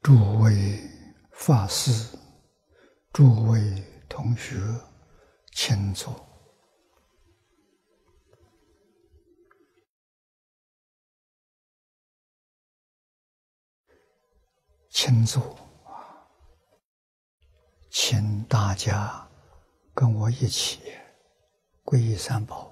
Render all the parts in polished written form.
诸位法师、诸位同学，请坐。请坐，请大家跟我一起皈依三宝。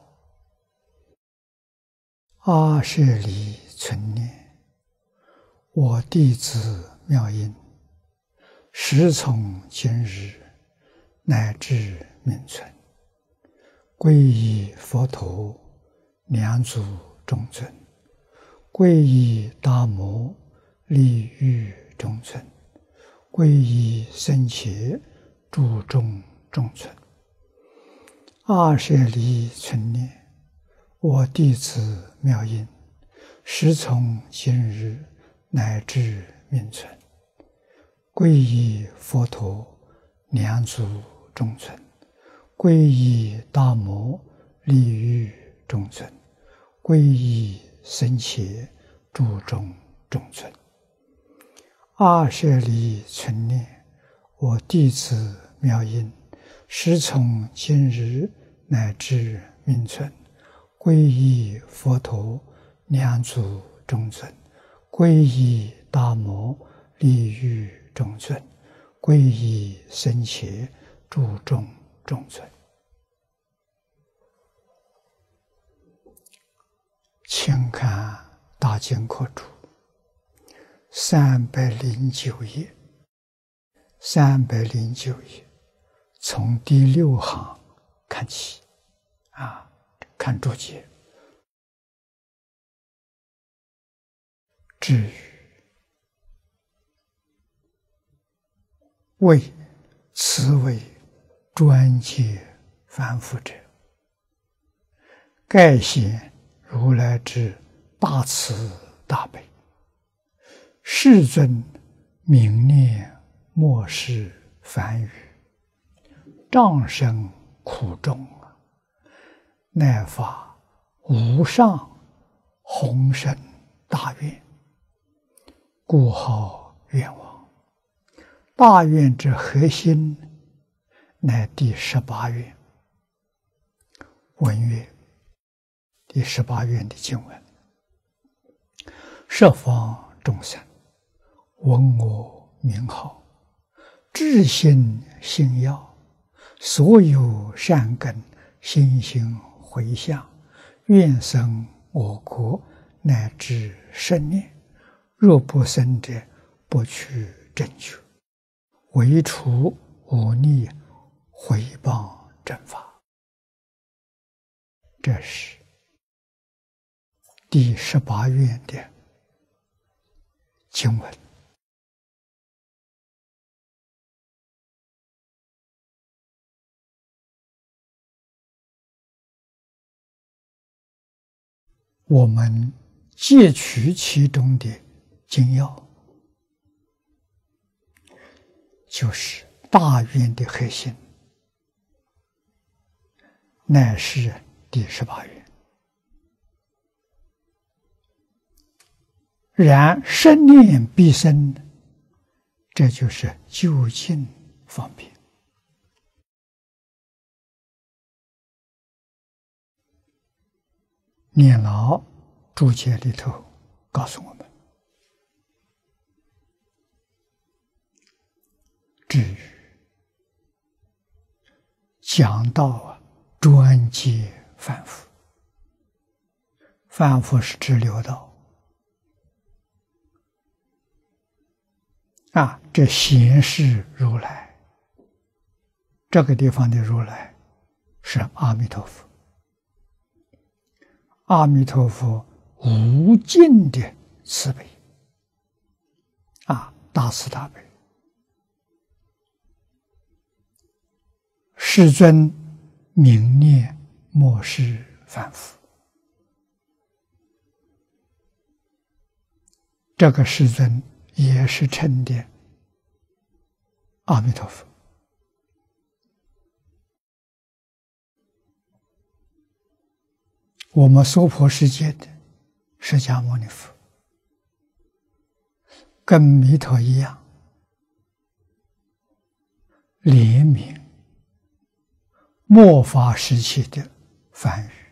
阿舍离存念，我弟子妙音，时从今日乃至命存，皈依佛陀、两祖众尊，皈依大摩利欲众尊，皈依僧伽诸众众尊。阿舍离存念，我弟子妙音，时从今日乃至命存，皈依佛陀、两祖众尊，皈依大摩利欲众尊，皈依僧伽诸众众尊。阿舍离存念，我弟子妙音，时从今日乃至命存，皈依佛陀、两祖众尊，皈依大摩利欲众尊，皈依僧伽诸众众尊。请看大经课注309页，309页，从第6行看起，看注解。至于为此为专戒凡夫者，盖显如来之大慈大悲，世尊明念末世凡语，障生苦众，乃发无上宏深大愿，故号愿王。大愿之核心乃第18愿。文曰：第18愿的经文：十方众生闻我名号，至心信要，所有善根心行回向，愿生我国乃至生念。若不生者，不取正觉，唯除忤逆毁谤正法。这是第18愿的经文。我们截取其中的精要，就是大愿的核心，乃是第18愿。然生念必生，这就是究竟方便。念老注解里头告诉我们，至于讲到专戒凡夫，凡夫是指六道这显示如来，这个地方的如来是阿弥陀佛。阿弥陀佛无尽的慈悲，大慈大悲。世尊明念末世凡夫，这个世尊也是称的阿弥陀佛。我们娑婆世界的释迦牟尼佛跟弥陀一样， 怜悯末法时期的梵语。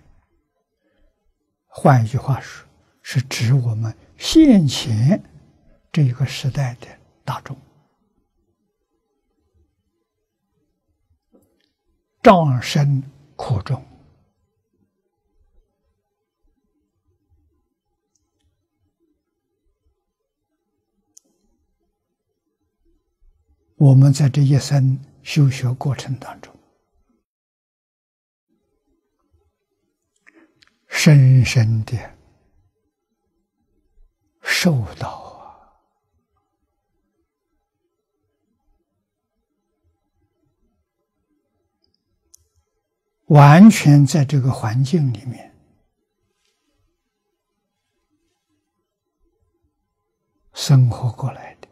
换一句话说，是指我们现前这个时代的大众。障深苦重，我们在这一生修学过程当中，深深的受到完全在这个环境里面生活过来的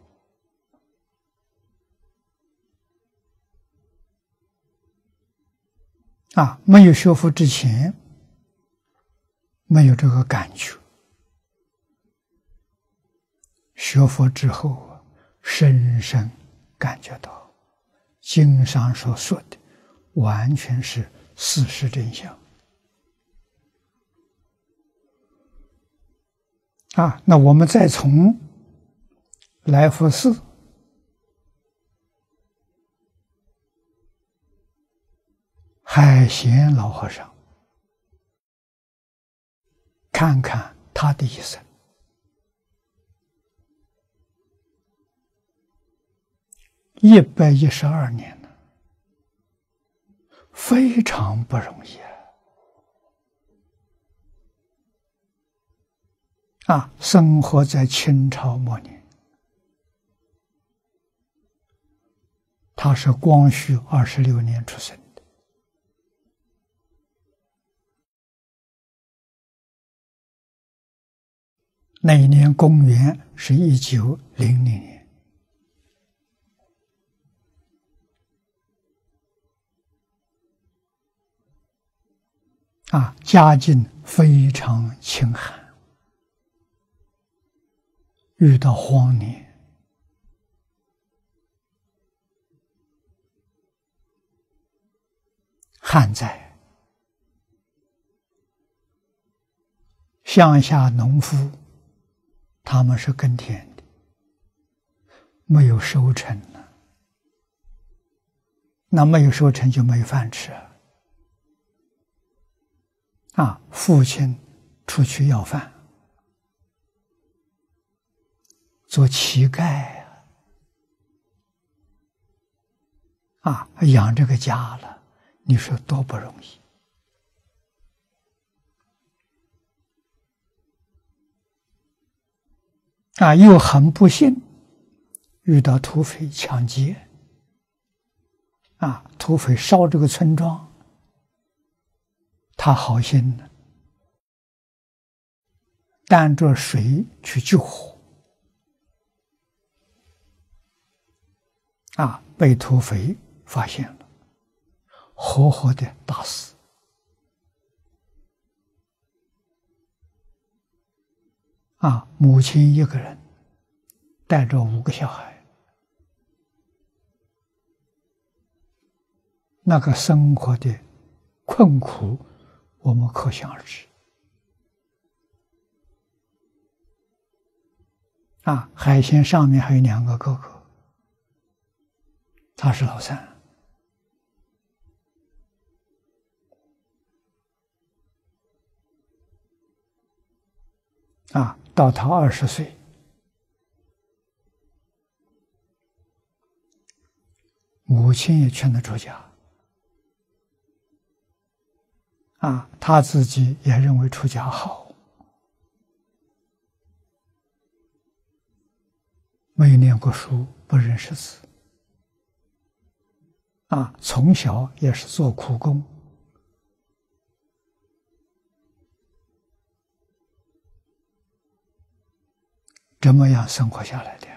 没有学佛之前没有这个感觉，学佛之后深深感觉到经上所说的完全是事实真相那我们再从来佛寺海贤老和尚看看他的一生，112年了，非常不容易生活在清朝末年，他是光绪26年出生的，那一年公元是1900年。家境非常清寒，遇到荒年，旱灾，乡下农夫他们是耕田的，没有收成了，那没有收成就没饭吃父亲出去要饭，做乞丐养这个家了，你说多不容易又很不幸遇到土匪抢劫土匪烧这个村庄，他好心的担着水去救火被土匪发现了，活活的打死母亲一个人带着5个小孩，那个生活的困苦我们可想而知海贤上面还有2个哥哥，他是老三到他20岁，母亲也劝他出家他自己也认为出家好，没有念过书，不认识字从小也是做苦工这么样生活下来的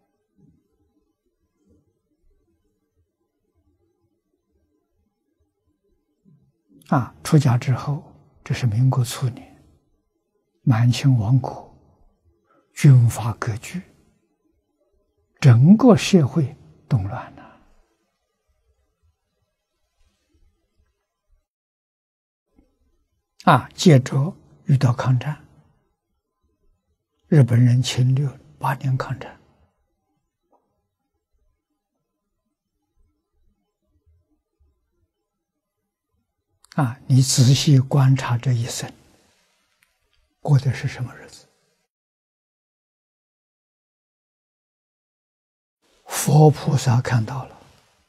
出家之后，这是民国初年，满清亡国，军阀割据，整个社会动乱了接着遇到抗战，日本人侵略8年抗战。你仔细观察这一生，过的是什么日子？佛菩萨看到了，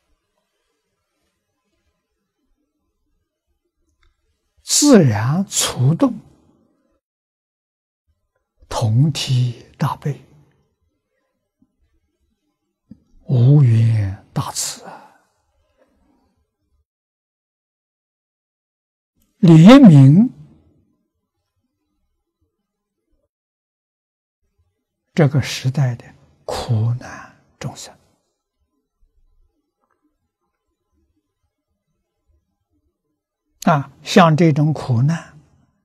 自然触动同体大悲，无缘大慈怜悯这个时代的苦难众生。像这种苦难，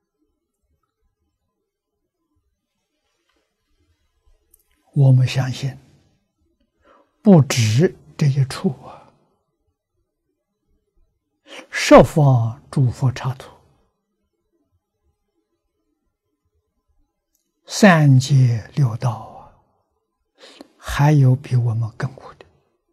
我们相信不止这一处十方诸佛刹土，三界六道还有比我们更苦的。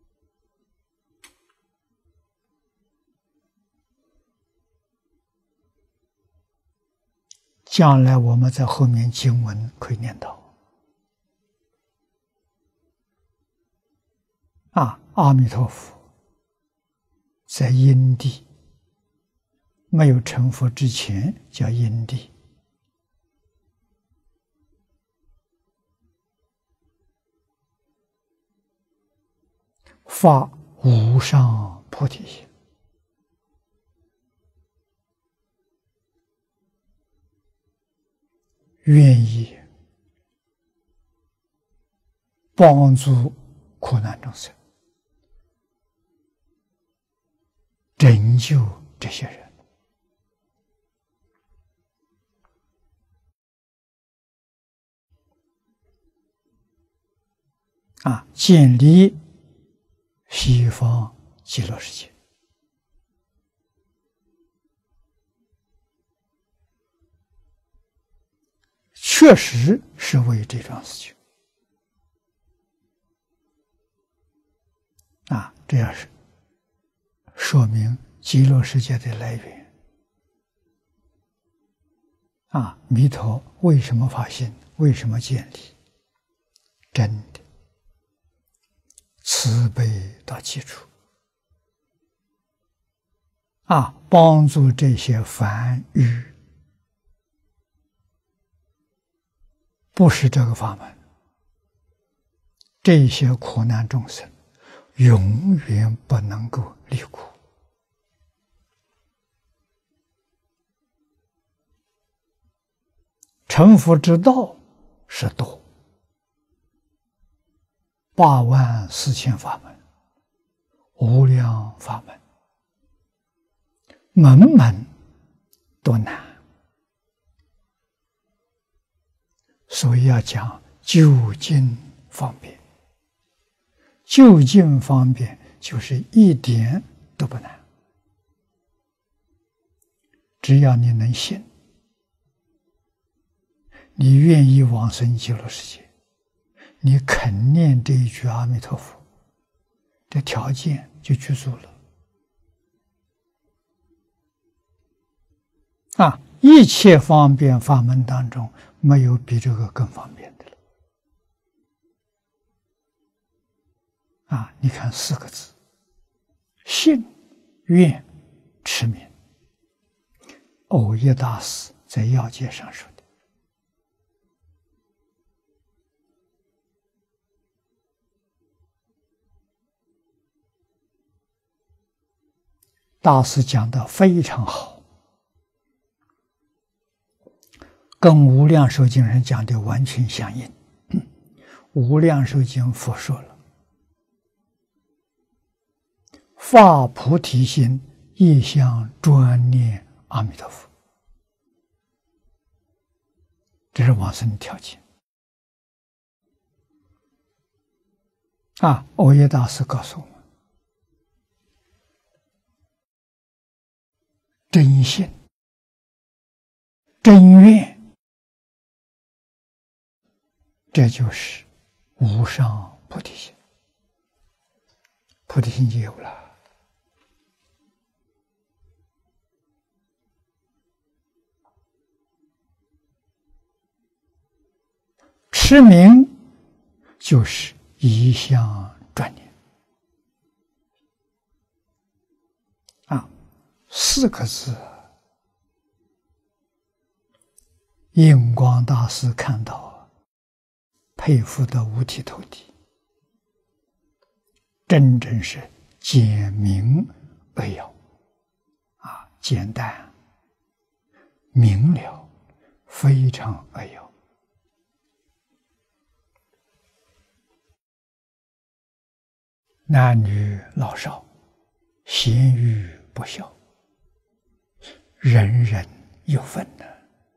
将来我们在后面经文可以念到。阿弥陀佛在因地，没有成佛之前叫因地，发无上菩提心，愿意帮助苦难众生，拯救这些人。建立西方极乐世界。确实是为这桩事情。这样是说明极乐世界的来源。弥陀为什么发心？为什么建立？真的慈悲到基础，帮助这些凡愚不是这个法门，这些苦难众生永远不能够离苦。成佛之道是多，84000法门，无量法门，门门都难，所以要讲究竟方便。究竟方便就是一点都不难，只要你能信，你愿意往生极乐世界，你肯念这一句阿弥陀佛，这条件就具足了。一切方便法门当中，没有比这个更方便的了。你看4个字：信、愿、持、名。藕益大师在要解上说的。大师讲的非常好，跟无量寿经上讲的完全相应。无量寿经佛说了，发菩提心，一向专念阿弥陀佛，这是往生的条件。藕益大师告诉我们，真信真愿，这就是无上菩提心。菩提心就有了。持名就是一向专念啊，四个字。印光大师看到，佩服得五体投地，真正是简明扼要啊，简单明了，非常扼要。男女老少，贤愚不肖，人人有份的。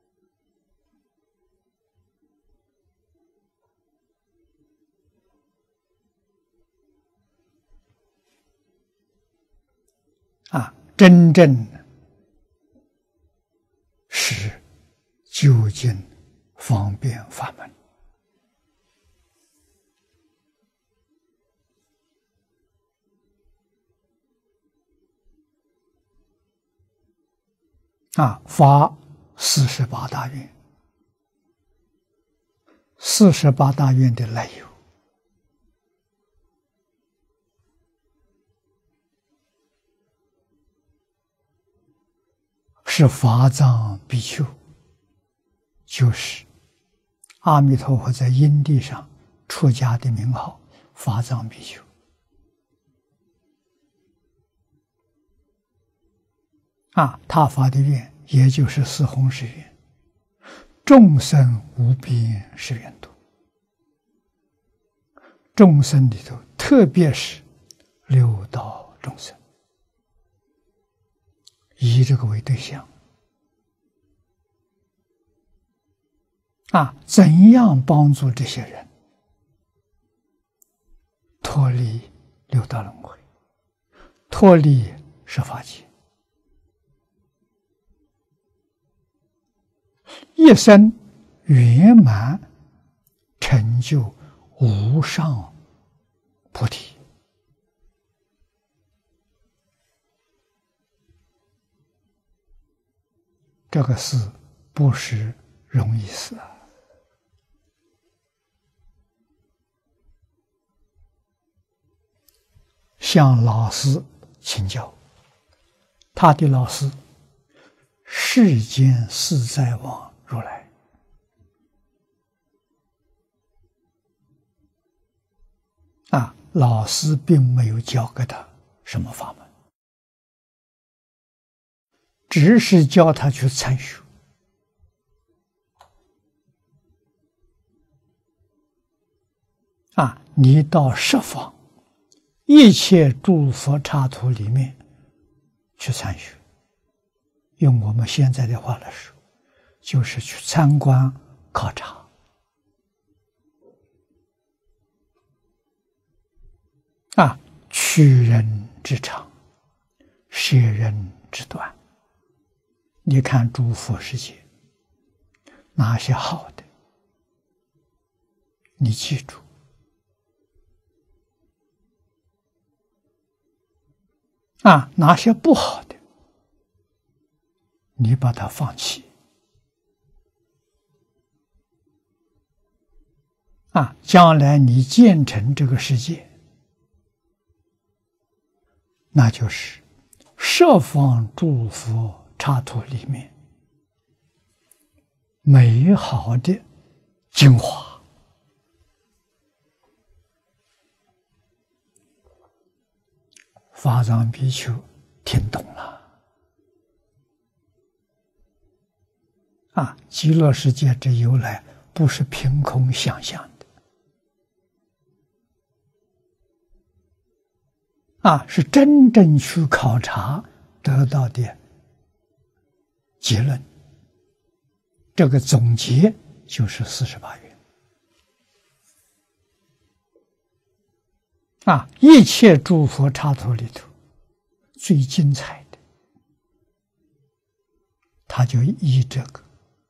真正是究竟方便法门。发48大愿，48大愿的来由是法藏比丘，就是阿弥陀佛在因地上出家的名号，法藏比丘。他发的愿也就是四弘誓愿，众生无边誓愿度。众生里头，特别是六道众生，以这个为对象。怎样帮助这些人脱离六道轮回，脱离十法界，一生圆满成就无上菩提。这个事不是容易事啊！向老师请教，他的老师世间自在王如来。老师并没有教给他什么法门，只是教他去参修。你到十方一切诸佛刹土里面去参修，用我们现在的话来说，就是去参观考察。取人之长，舍人之短。你看诸佛世界哪些好的，你记住；哪些不好的，你把它放弃。将来你建成这个世界，那就是十方诸佛刹土里面美好的精华。法藏比丘听懂了。极乐世界之由来不是凭空想象的，是真正去考察得到的结论。这个总结就是48愿。一切诸佛刹土里头最精彩的，他就依这个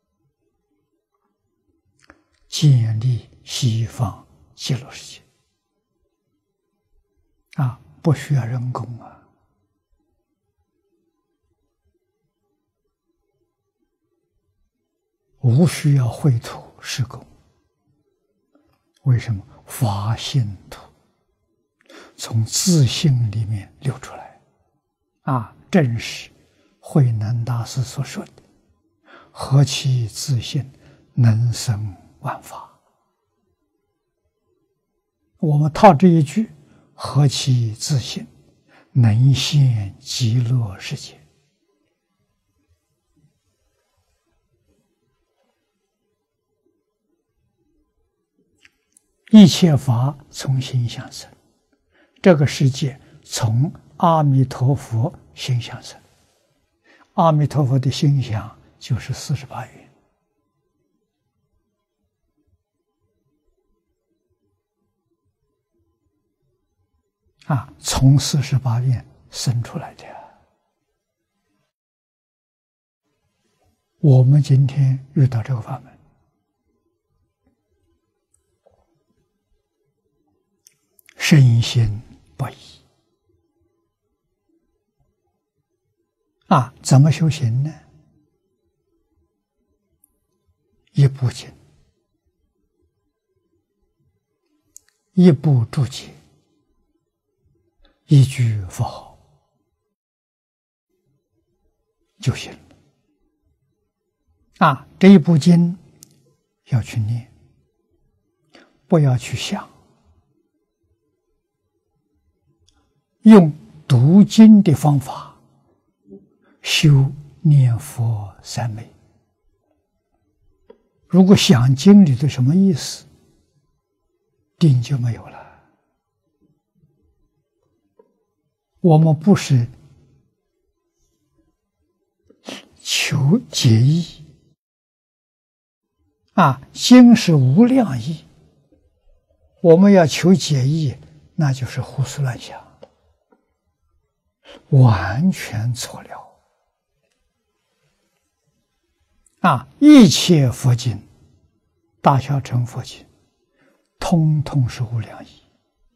建立西方极乐世界不需要人工无需要绘图施工。为什么？法性土从自性里面流出来正是慧能大师所说的何其自性，能生万法。我们套这一句，何其自性，能现极乐世界。一切法从心想生，这个世界从阿弥陀佛心想生。阿弥陀佛的心想就是48愿从48愿生出来的。我们今天遇到这个法门，深信不疑怎么修行呢？一部经，一部注解，一句佛号就行了。这一部经要去念，不要去想，用读经的方法修念佛三昧。如果想经里的什么意思，定就没有了。我们不是求解义经是无量义，我们要求解义，那就是胡思乱想，完全错了。一切佛经，大小乘佛经，通通是无量义。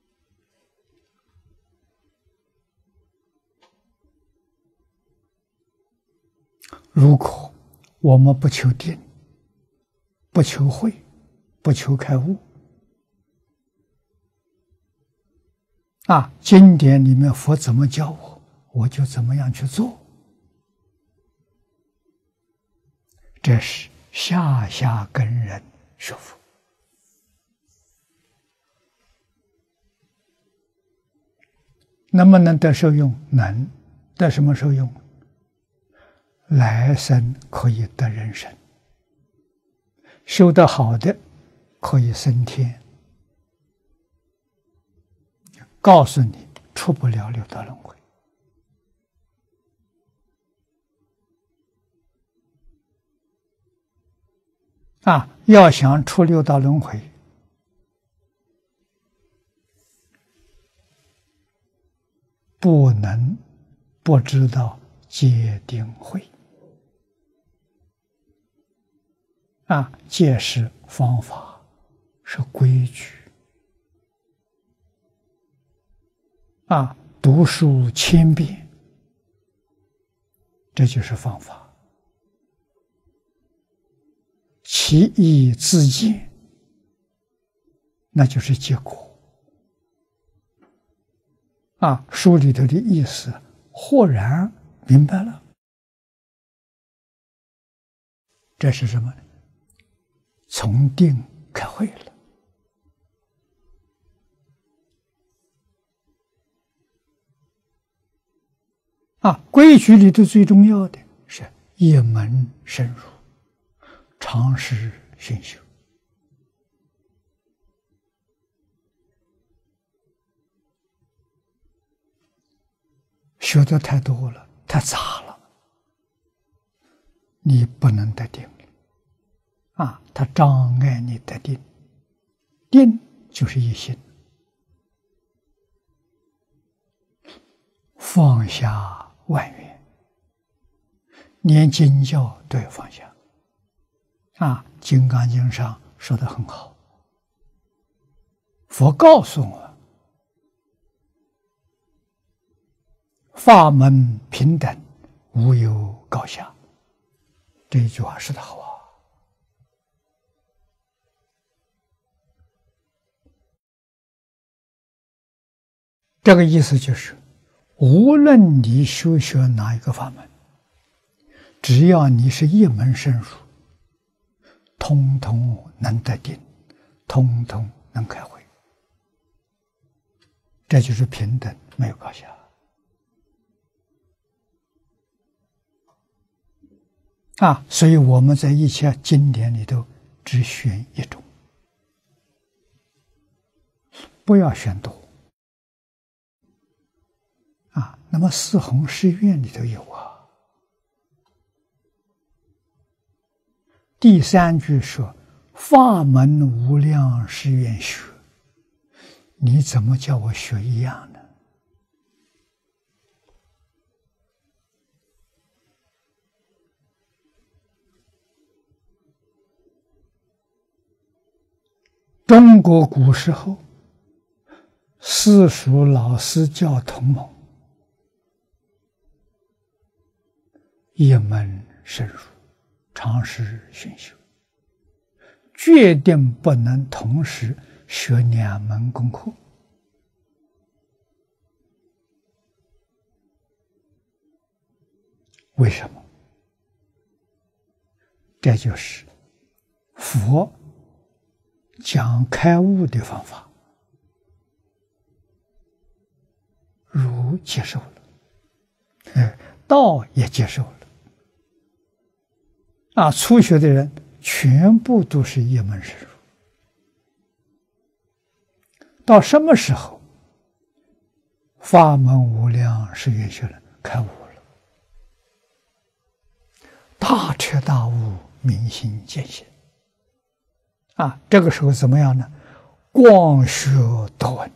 如果我们不求定，不求慧，不求开悟，经典里面佛怎么教我，我就怎么样去做，这是下下根人学佛。能不能得受用？能。得什么受用？来生可以得人身，修得好的可以升天。告诉你，出不了六道轮回。要想出六道轮回，不能不知道戒定慧。戒是方法，是规矩。读书千遍，这就是方法。其义自见，那就是结果。书里头的意思豁然明白了，这是什么？从定开慧了。规矩里头最重要的是一门深入，常识熏修。学的太多了，太杂了，你不能得定。它障碍你得定。定就是一心，放下万缘，连经教都要放下。金刚经上说得很好。佛告诉我，法门平等，无有高下。这一句话说得好啊！这个意思就是，无论你修学哪一个法门，只要你是一门深入，通通能得定，通通能开慧。这就是平等，没有高下。所以我们在一切经典里头只选一种，不要选多。那么四弘誓愿里头有啊。第3句说：“法门无量誓愿学。”你怎么叫我学一样呢？中国古时候，私塾老师教同盟，一门深入，常时熏修，决定不能同时学2门功课。为什么？这就是佛讲开悟的方法，儒接受了，道也接受了。初学的人全部都是一门深入。到什么时候法门无量誓愿学人开悟了，大彻大悟，明心见性。这个时候怎么样呢？光学多闻。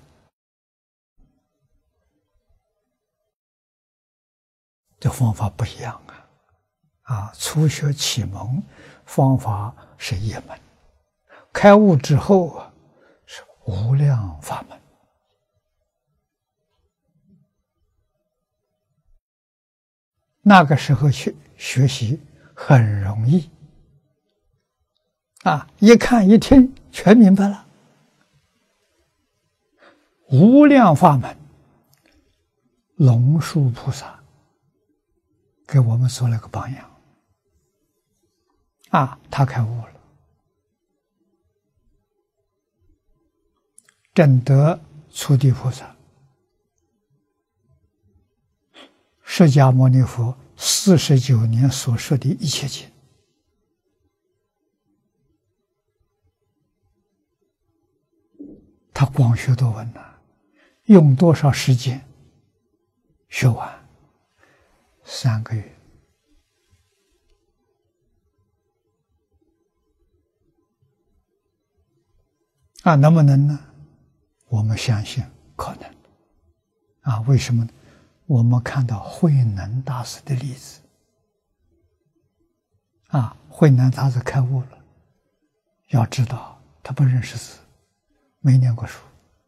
这方法不一样初学启蒙方法是一门，开悟之后是无量法门。那个时候学习很容易一看一听全明白了。无量法门，龙树菩萨给我们做了个榜样他开悟了。证得初地菩萨，释迦牟尼佛49年所说的一切经，他光学多闻用多少时间学完？3个月。能不能呢？我们相信可能。为什么呢？我们看到慧能大师的例子。慧能大师开悟了，要知道他不认识字，没念过书。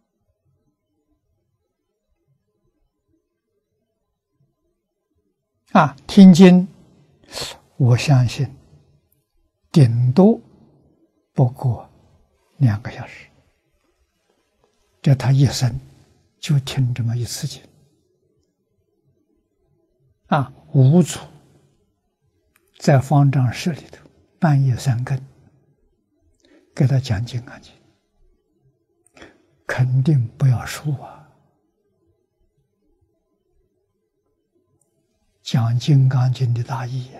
听经，我相信顶多不过2个小时。这他一生就听这么一次经五祖在方丈室里头半夜3更给他讲《金刚经》，肯定不要输讲《金刚经》的大义，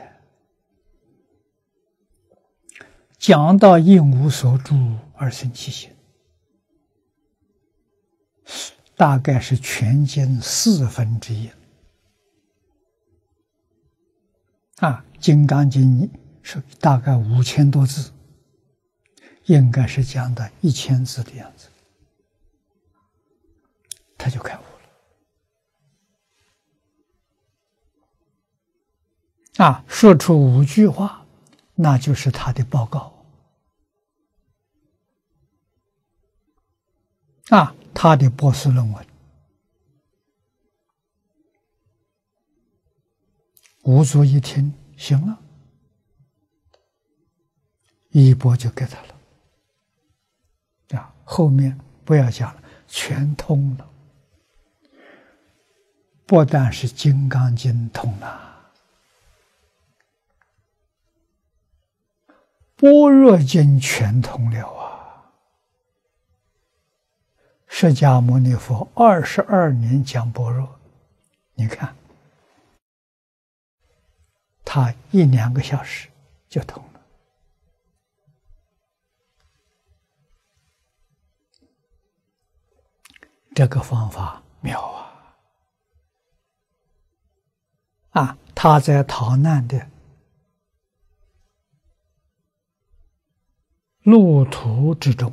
讲到应无所住而生其心，大概是全经1/4。《金刚经》是大概5000多字，应该是讲的1000字的样子，他就开悟了。说出5句话，那就是他的报告。 他的博士论文五祖一听，行了，衣钵就给他了。后面不要讲了，全通了。不但是《金刚经》通了，《般若经》全通了啊！释迦牟尼佛22年讲般若，你看，他1-2个小时就通了。这个方法妙啊！他在逃难的路途之中，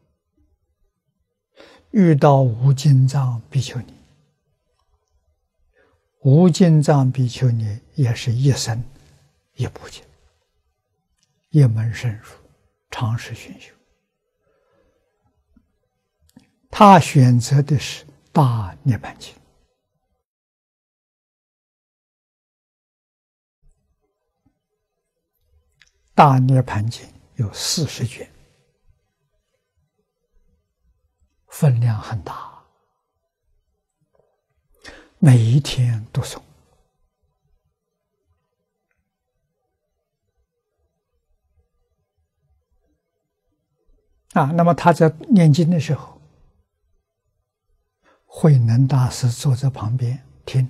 遇到无尽藏比丘尼。无尽藏比丘尼也是一生一部经，一门深入，长时熏修。他选择的是《大涅槃经》。《大涅槃经》有40卷，分量很大，每一天读诵。那么他在念经的时候，慧能大师坐在旁边听。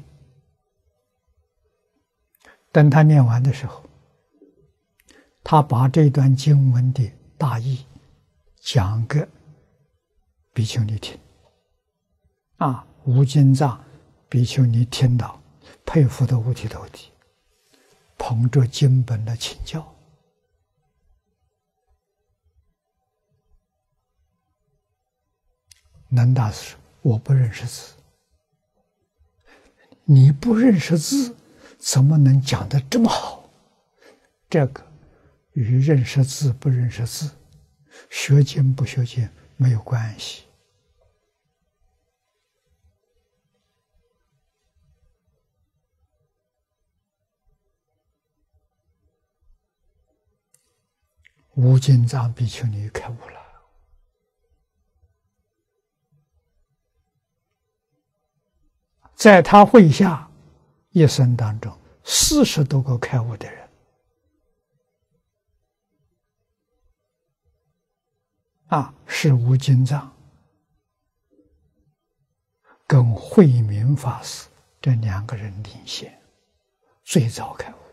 等他念完的时候，他把这段经文的大意讲给比丘尼听。无尽藏比丘尼听到，佩服得五体投地，捧着经本来请教。能大师说：“我不认识字。”你不认识字，怎么能讲得这么好？这个与认识字不认识字、学经不学经没有关系。无尽藏比丘尼开悟了。在他会下一生当中，40多个开悟的人，是无尽藏跟慧明法师这2个人领先，最早开悟。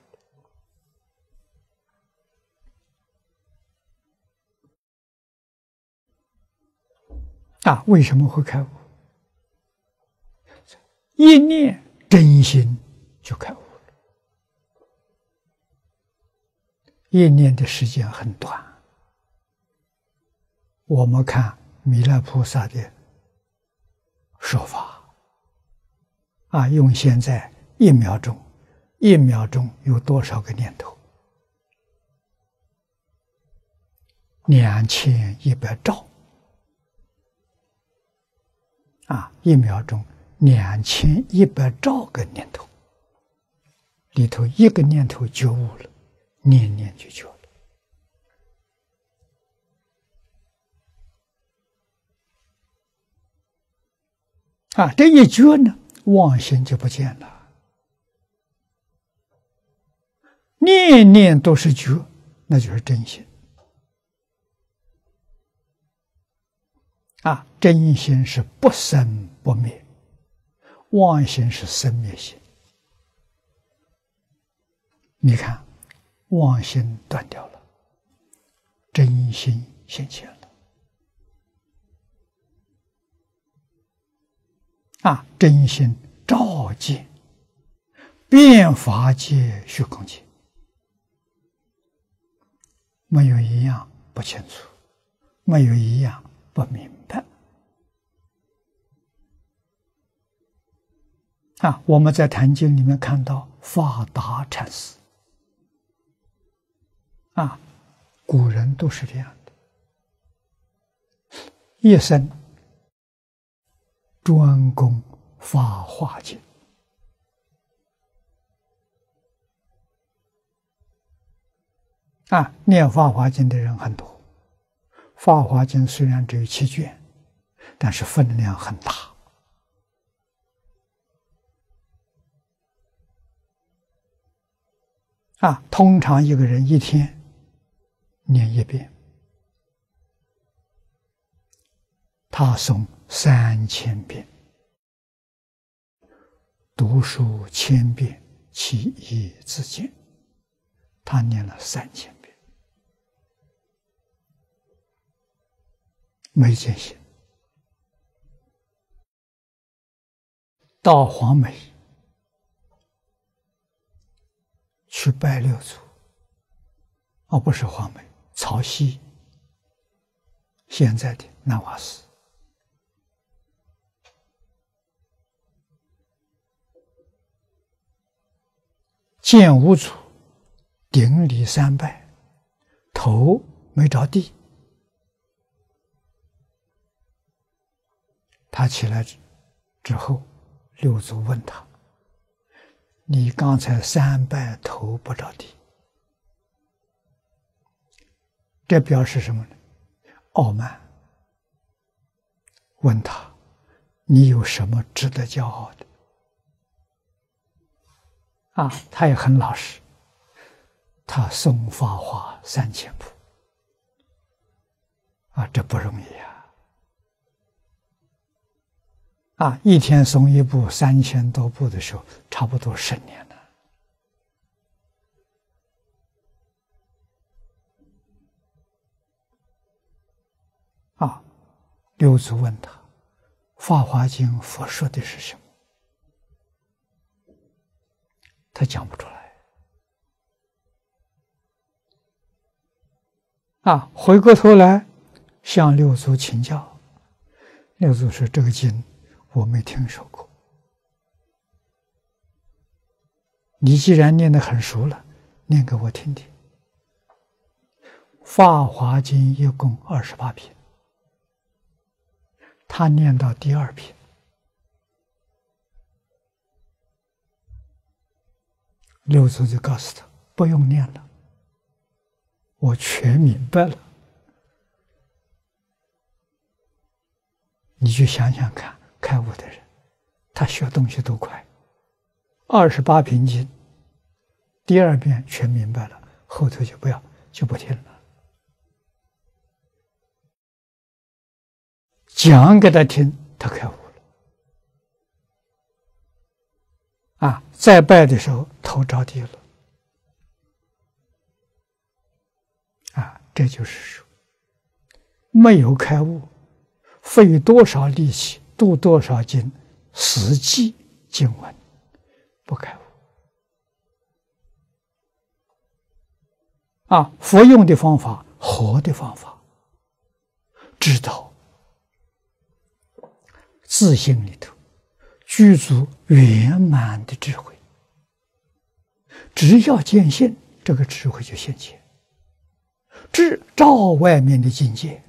为什么会开悟？一念真心就开悟了。一念的时间很短。我们看弥勒菩萨的说法，用现在1秒钟，1秒钟有多少个念头？2100兆。1秒钟2100兆个念头，里头一个念头觉悟了，念念就觉了。这一觉呢，妄心就不见了，念念都是觉，那就是真心。真心是不生不灭，妄心是生灭心。你看，妄心断掉了，真心现前了。真心照见遍法界虚空界，没有一样不清楚，没有一样不明白。我们在《坛经》里面看到法达禅师，古人都是这样的，一生专攻法华经。念法华经的人很多。法华经虽然只有7卷，但是分量很大。通常一个人一天念1遍，他诵3000遍，读书1000遍，其义自见。他念了3000遍，没见心。到黄梅去拜六祖，不是黄梅，曹溪，现在的南华寺。见五祖，顶礼3拜，头没着地。他起来之后，六祖问他：“你刚才3拜头不着地，这表示什么呢？傲慢。”问他：“你有什么值得骄傲的？”他也很老实，他诵法华3000部，这不容易一天诵1部，3000多部的时候，差不多10年了。六祖问他：“法华经佛说的是什么？”他讲不出来。回过头来向六祖请教。六祖说：“这个经我没听说过，你既然念得很熟了，念给我听听。”法华经一共28篇，他念到第2篇，六祖就告诉他：“不用念了，我全明白了。”你去想想看，开悟的人，他学东西多快！28篇经，第2遍全明白了，后头就不听了。讲给他听，他开悟了。再拜的时候，头着地了。这就是说，没有开悟，费多少力气，读多少经，死记经文，不开悟。佛用的方法，活的方法，知道自性里头具足圆满的智慧，只要见性，这个智慧就现前，智照外面的境界。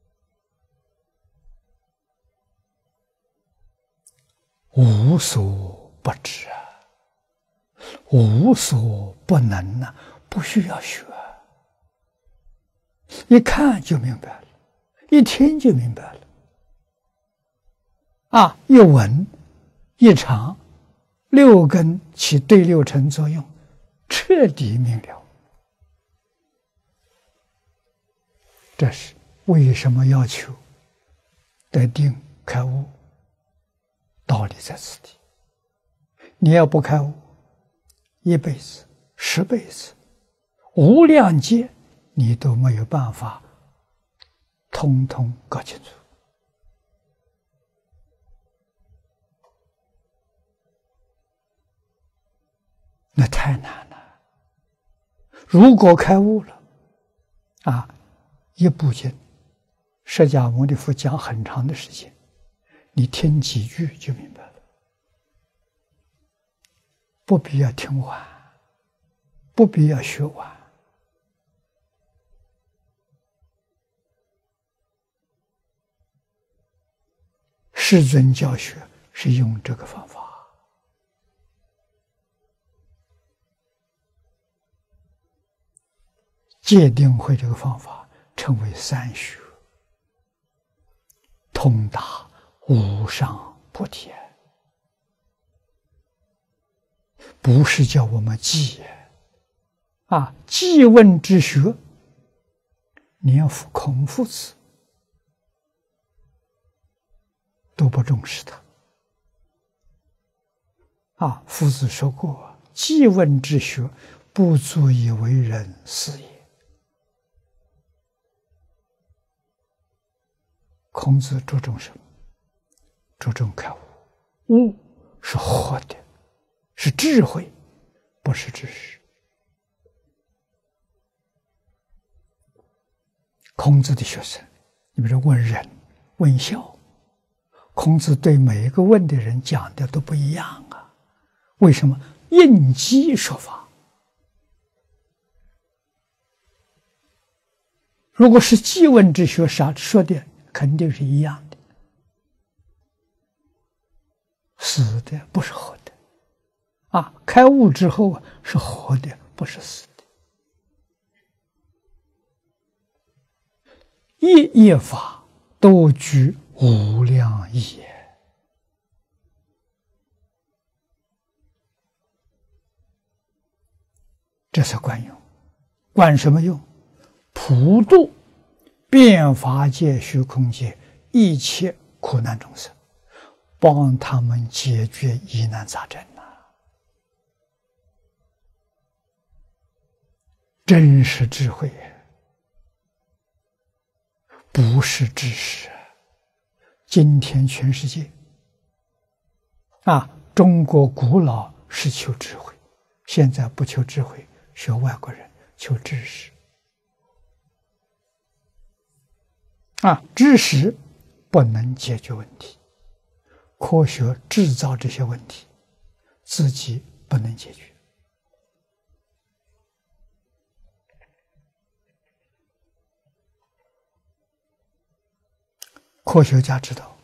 无所不知无所不能不需要学，一看就明白了，一听就明白了。一闻一尝，6根起对6尘作用，彻底明了。这是为什么要求得定开悟，道理在此地。你要不开悟，1辈子、10辈子、无量劫，你都没有办法通通搞清楚。那太难了。如果开悟了，一部经，释迦牟尼佛讲很长的时间，你听几句就明白了，不必要听完，不必要学完。 世尊教学是用这个方法。戒定慧这个方法称为三学，通达无上菩提，不是叫我们记记问之学，连孔夫子都不重视它。夫子说过，记问之学不足以为人师也。孔子注重什么？注重开悟。悟是活的，是智慧，不是知识。孔子的学生，你比如说问仁、问孝，孔子对每一个问的人讲的都不一样啊。为什么？应机说法。如果是记问之学说的肯定是一样的，死的不是活的开悟之后是活的，不是死的。一法都具无量义也。这是管用。管什么用？普度遍法界虚空界一切苦难众生，帮他们解决疑难杂症真是智慧，不是知识。今天全世界中国古老是求智慧，现在不求智慧，学外国人求知识。知识不能解决问题，科学制造这些问题，自己不能解决。科学家知道，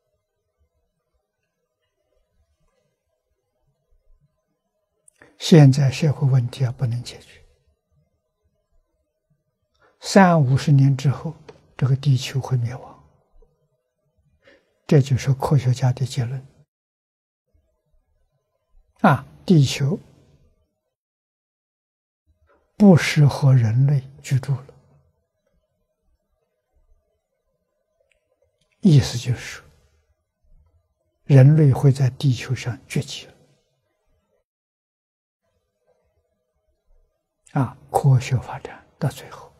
现在社会问题不能解决，30-50年之后，这个地球会灭亡。这就是科学家的结论。地球不适合人类居住了。意思就是，人类会在地球上崛起了。科学发展到最后，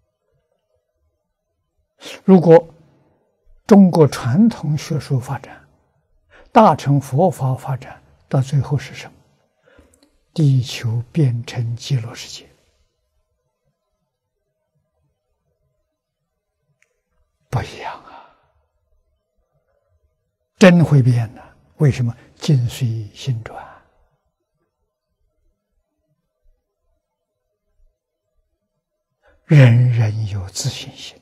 如果中国传统学术发展，大乘佛法发展，到最后是什么？地球变成极乐世界。不一样真会变的。为什么？境随心转。人人有自信心。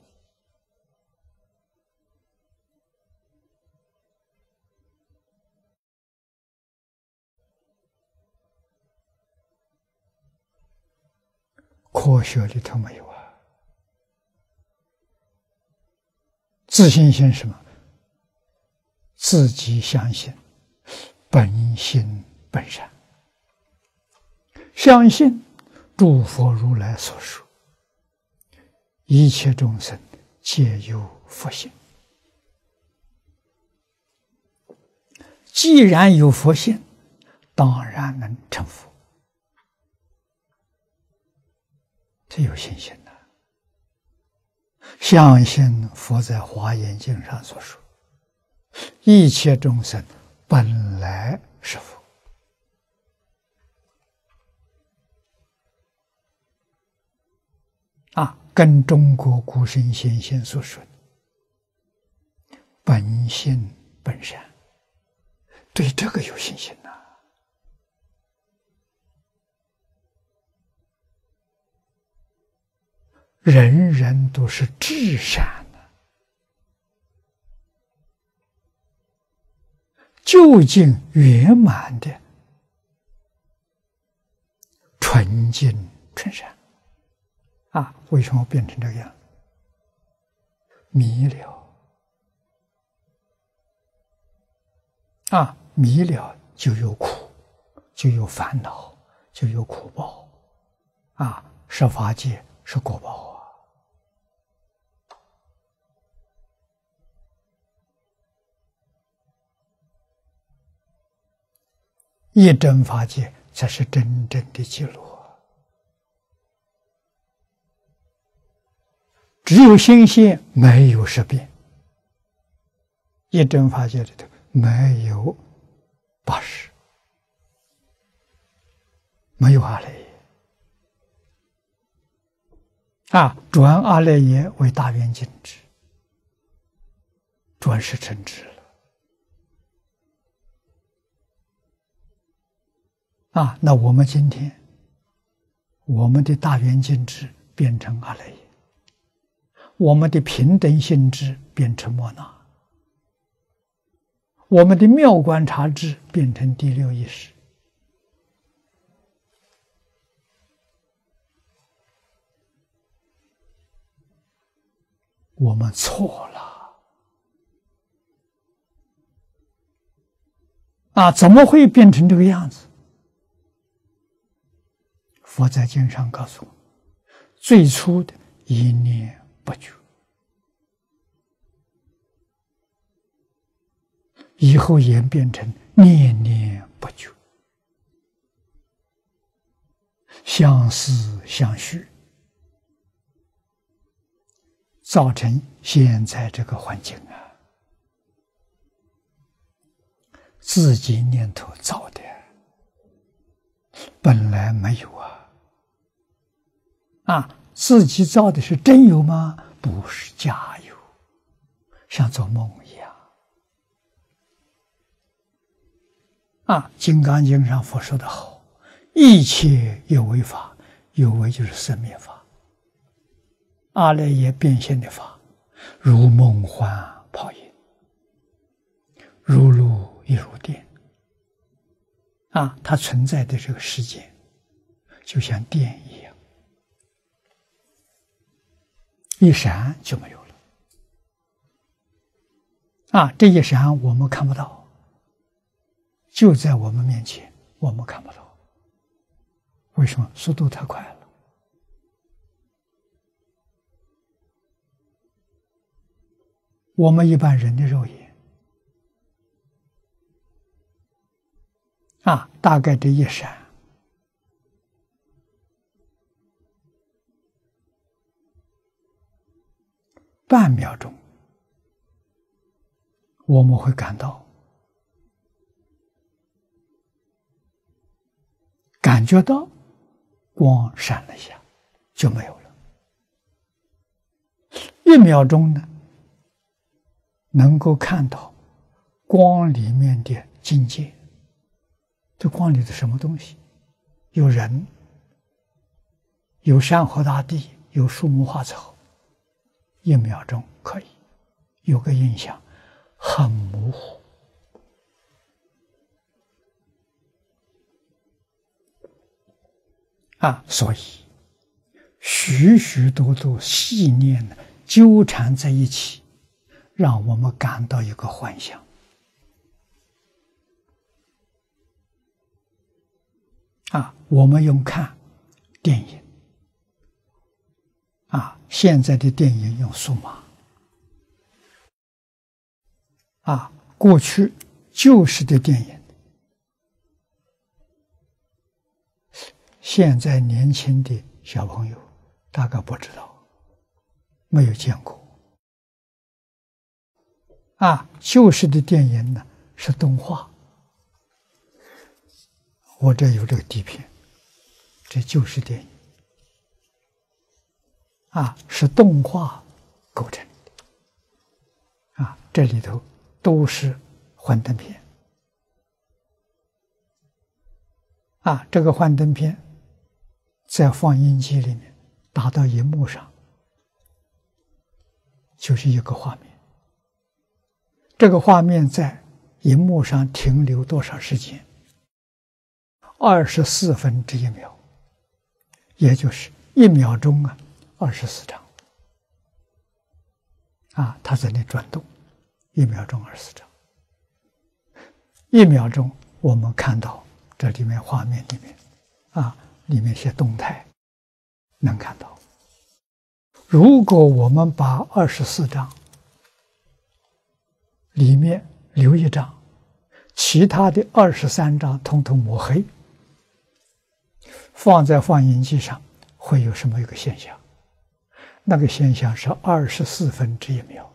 科学里头没有自信心是什么？自己相信本心本善，相信诸佛如来所说，一切众生皆有佛性。既然有佛性，当然能成佛。这有信心的，相信佛在《华严经》上所说，一切众生本来是佛。跟中国古圣先贤所说的本性本善，对这个有信心呐。人人都是至善的， 究竟圆满的纯净纯善啊！为什么变成这个样？迷了啊！迷了就有苦，就有烦恼，就有苦报啊！是法界，是果报啊！一真法界才是真正的极乐。只有心现，没有识变。一真法界里头没有八识，没有阿赖耶啊！转阿赖耶为大圆镜智，转世成智了啊！那我们今天，我们的大圆镜智变成阿赖耶，我们的平等性质变成莫那，我们的妙观察智变成第六意识。我们错了啊！怎么会变成这个样子？佛在经上告诉我，最初的一念不觉，以后演变成念念不觉，相思相续，造成现在这个环境啊！自己念头造的，本来没有啊！啊，自己造的是真有吗？不是假有，像做梦一样。啊，《金刚经》上佛说的好，一切有为法，有为就是生灭法，阿赖耶变现的法，如梦幻泡影，如露亦如电。啊，它存在的这个世界，就像电一样，一闪就没有了。啊，这一闪我们看不到，就在我们面前，我们看不到。为什么？速度太快了。我们一般人的肉眼啊，大概这一闪，半秒钟，我们会感觉到光闪了一下，就没有了。1秒钟呢，能够看到光里面的境界。这光里的什么东西？有人，有山河大地，有树木花草。1秒钟可以有个印象，很模糊。啊，所以许许多多细念纠缠在一起，让我们感到一个幻想。啊，我们用看电影，啊，现在的电影用数码，啊，过去旧式的电影，现在年轻的小朋友大概不知道，没有见过。啊，旧式的电影呢是动画。我这有这个底片，这就是电影啊，是动画构成的啊，这里头都是幻灯片啊，这个幻灯片在放映机里面打到荧幕上，就是一个画面，这个画面在荧幕上停留多少时间？24分之1秒，也就是1秒钟啊，24张啊，它在那转动，1秒钟24张。1秒钟，我们看到这里面画面里面啊，里面一些动态能看到。如果我们把24张里面留1张，其他的23张统统抹黑，放在放映机上，会有什么一个现象？那个现象是24分之1秒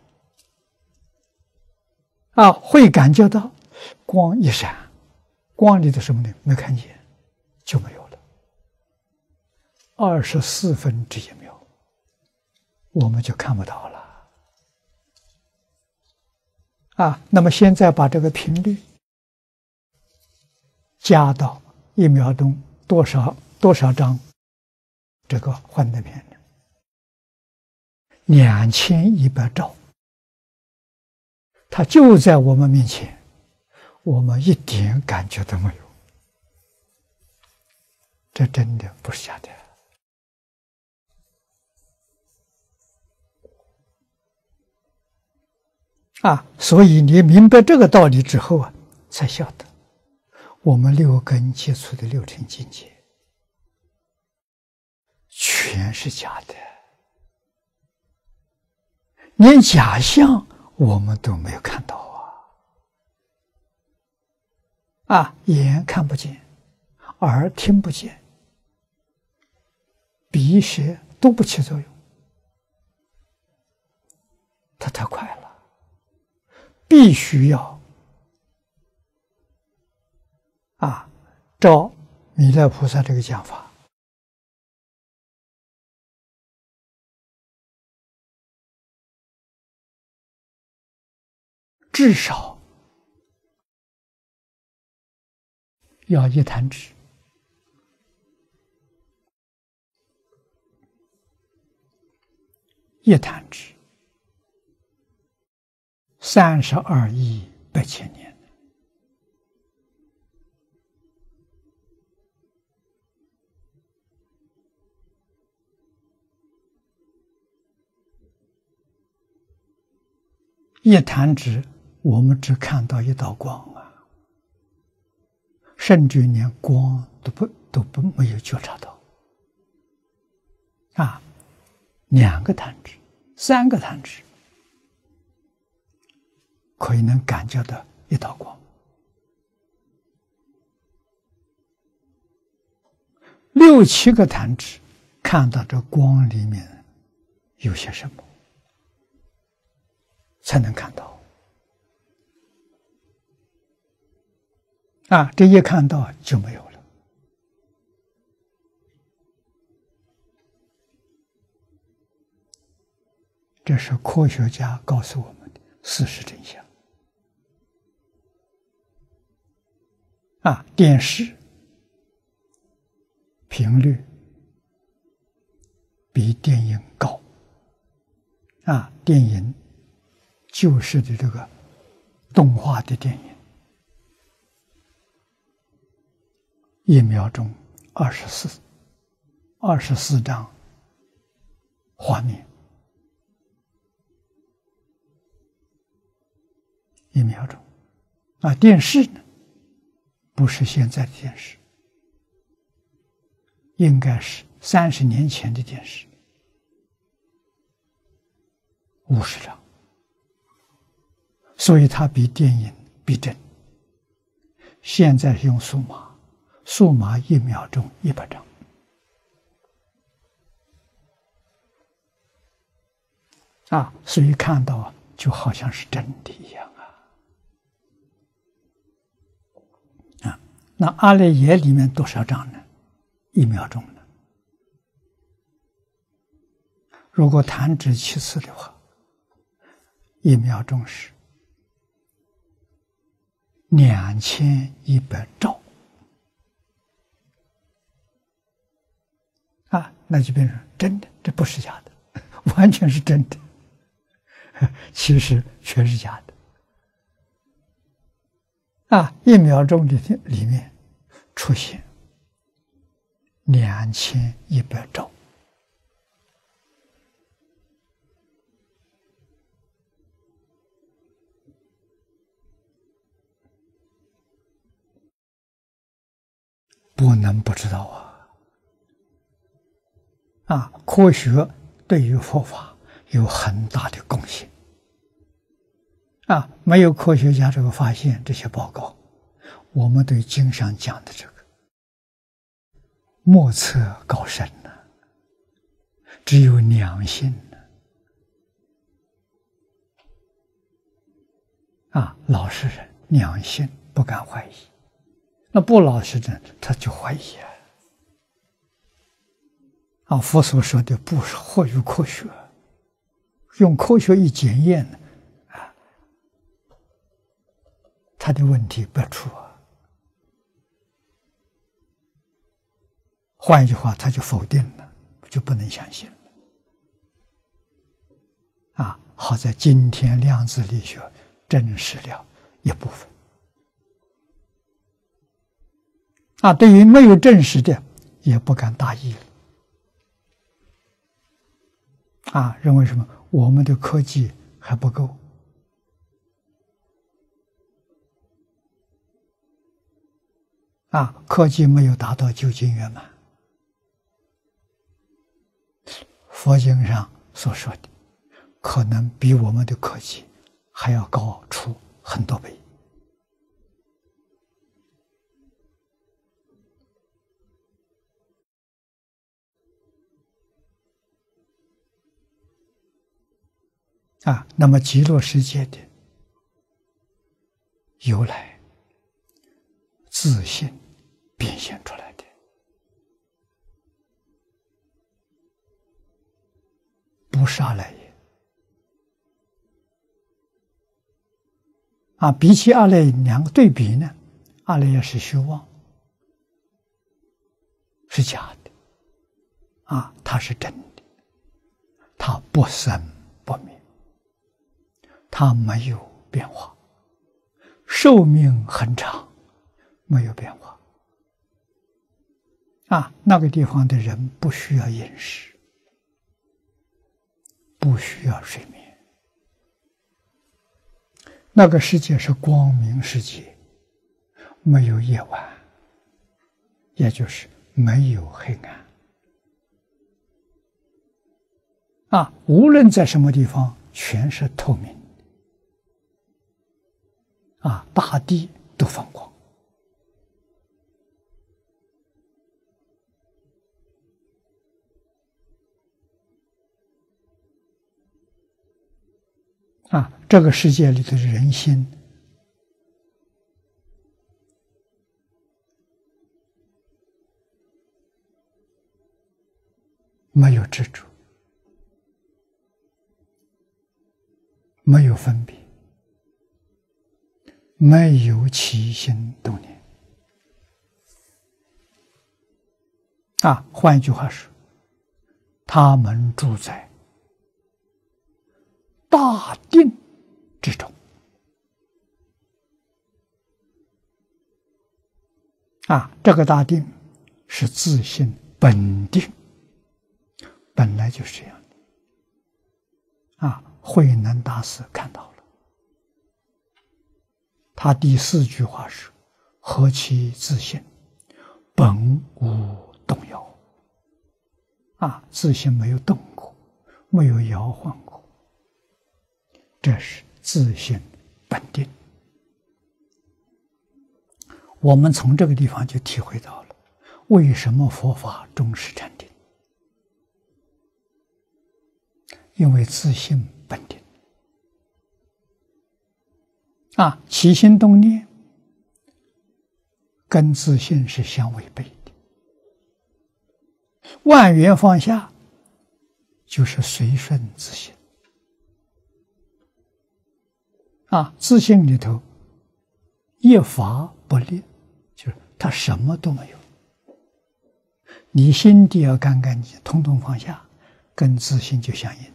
啊，会感觉到光一闪，光里的什么呢？没看见，就没有了。24分之1秒，我们就看不到了啊。那么现在把这个频率加到1秒钟多少张这个幻灯片呢？2100兆，它就在我们面前，我们一点感觉都没有。这真的不是假的啊！所以你明白这个道理之后啊，才晓得我们6根接触的6尘境界全是假的，连假象我们都没有看到啊！眼看不见，耳听不见，鼻舌都不起作用，它太快了，必须要照弥勒菩萨这个讲法，至少要1弹指，1弹指32亿8千年。1弹指，我们只看到一道光啊，甚至连光都没有觉察到啊！2个弹指、3个弹指，可以能感觉到一道光；6、7个弹指，看到这光里面有些什么，才能看到啊！这一看到就没有了。这是科学家告诉我们的事实真相啊！电视频率比电影高啊！电影就是的这个动画的电影，1秒钟24张画面，1秒钟啊！电视呢，不是现在的电视，应该是30年前的电视，50张。所以它比电影逼真。现在用数码1秒钟100张啊，所以看到就好像是真的一样啊！那阿赖耶里面多少张呢？1秒钟呢？如果弹指7次的话，1秒钟是2100兆啊，那就变成真的，这不是假的，完全是真的，其实全是假的 1秒钟里面出现2100兆。不能不知道科学对于佛法有很大的贡献没有科学家这个发现，这些报告，我们对经上讲的这个莫测高深只有良心老实人良心不敢怀疑，那不老实人他就怀疑佛所说的不是惑于科学，用科学一检验他的问题不出换一句话，他就否定了，就不能相信了好在今天量子力学证实了一部分对于没有证实的也不敢大意了认为什么我们的科技还不够科技没有达到究竟圆满。佛经上所说的可能比我们的科技还要高出很多倍那么极乐世界的由来自性变现出来的，不是阿赖耶比起阿赖耶两个对比呢，阿赖耶是虚妄，是假的它是真的，它不生不灭，它没有变化，寿命很长，没有变化那个地方的人不需要饮食，不需要睡眠，那个世界是光明世界，没有夜晚，也就是没有黑暗无论在什么地方全是透明大地都放光这个世界里的人心没有执着，没有分别，没有起心动念换一句话说，他们住在大定之中这个大定是自性本定，本来就是这样的慧能大师看到了，他第4句话是何其自性本无动摇自性没有动过，没有摇晃过，这是自性本定。我们从这个地方就体会到了为什么佛法重视禅定，因为自性本定起心动念跟自性是相违背的，万缘放下就是随顺自性自性里头一法不立，就是它什么都没有，你心地要干干净，统统放下，跟自性就相应，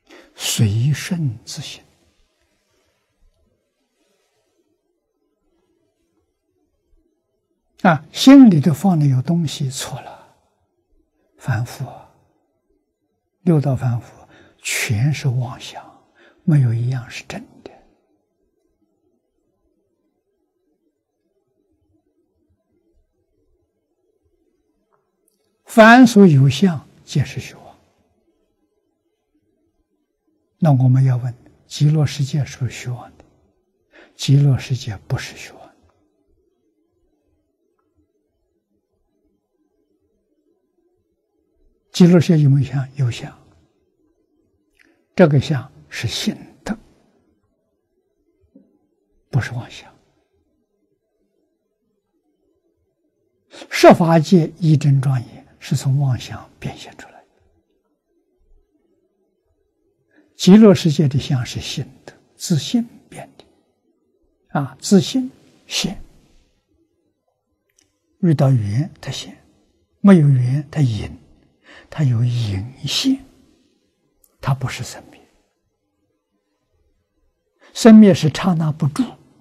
随顺自性心里头放的有东西错了，凡夫六道凡夫全是妄想，没有一样是真的。凡所有相，皆是虚妄。那我们要问：极乐世界是不是虚妄的？极乐世界不是虚妄的。极乐世界有没有相？有相。这个相是心的，不是妄想。十法界一真庄严，是从妄想变现出来的。极乐世界的相是心的，自信变的，自信现。遇到缘它现，没有缘它隐，它有隐现，它不是生灭。生灭是刹那不住，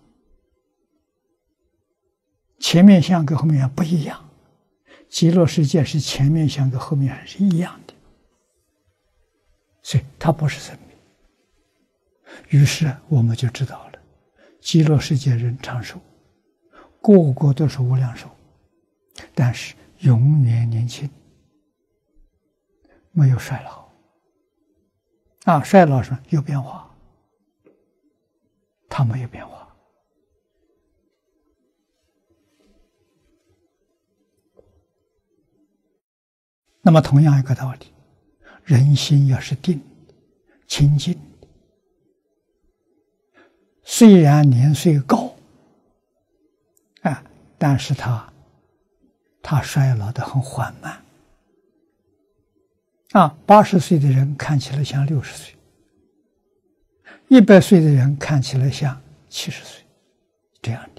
前面相跟后面相不一样。极乐世界是前面相跟后面相是一样的，所以它不是生灭。于是我们就知道了，极乐世界人长寿，个个都是无量寿，但是永远年轻，没有衰老。衰老是有变化，它没有变化。那么同样一个道理，人心要是定的、清净的，虽然年岁高，但是他衰老得很缓慢。80岁的人看起来像60岁，100岁的人看起来像70岁，这样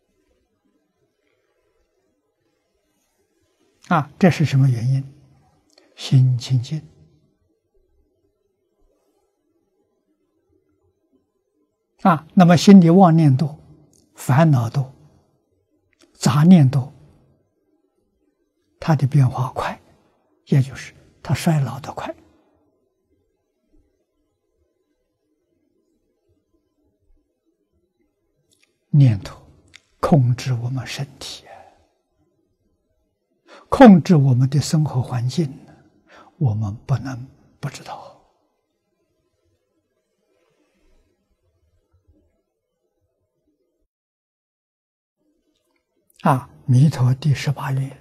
的。这是什么原因？心清净。那么心里妄念多，烦恼多，杂念多，它的变化快，也就是它衰老的快。念头控制我们身体，控制我们的生活环境，我们不能不知道。弥陀第18愿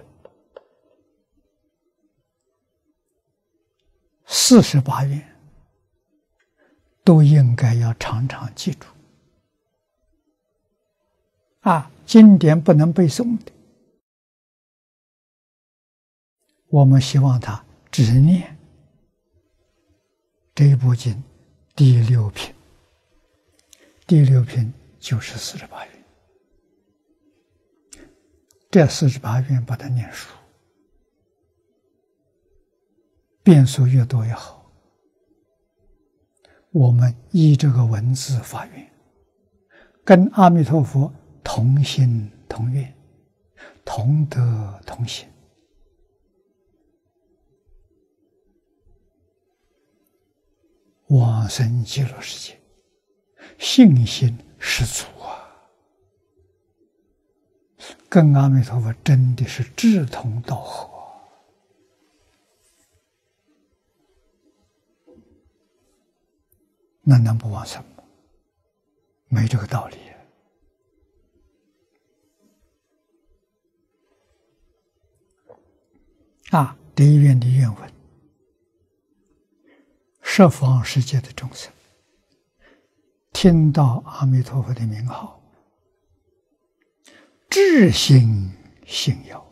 48愿都应该要常常记住。经典不能背诵的，我们希望他只念这一部经第6品，第6品就是48愿，这48愿把它念熟，遍数越多越好。我们依这个文字发愿，跟阿弥陀佛同心同愿，同德同行，往生极乐世界，信心十足跟阿弥陀佛真的是志同道合。那能不往生吗？没这个道理。第一愿的愿文：十方世界的众生听到阿弥陀佛的名号，至心信要。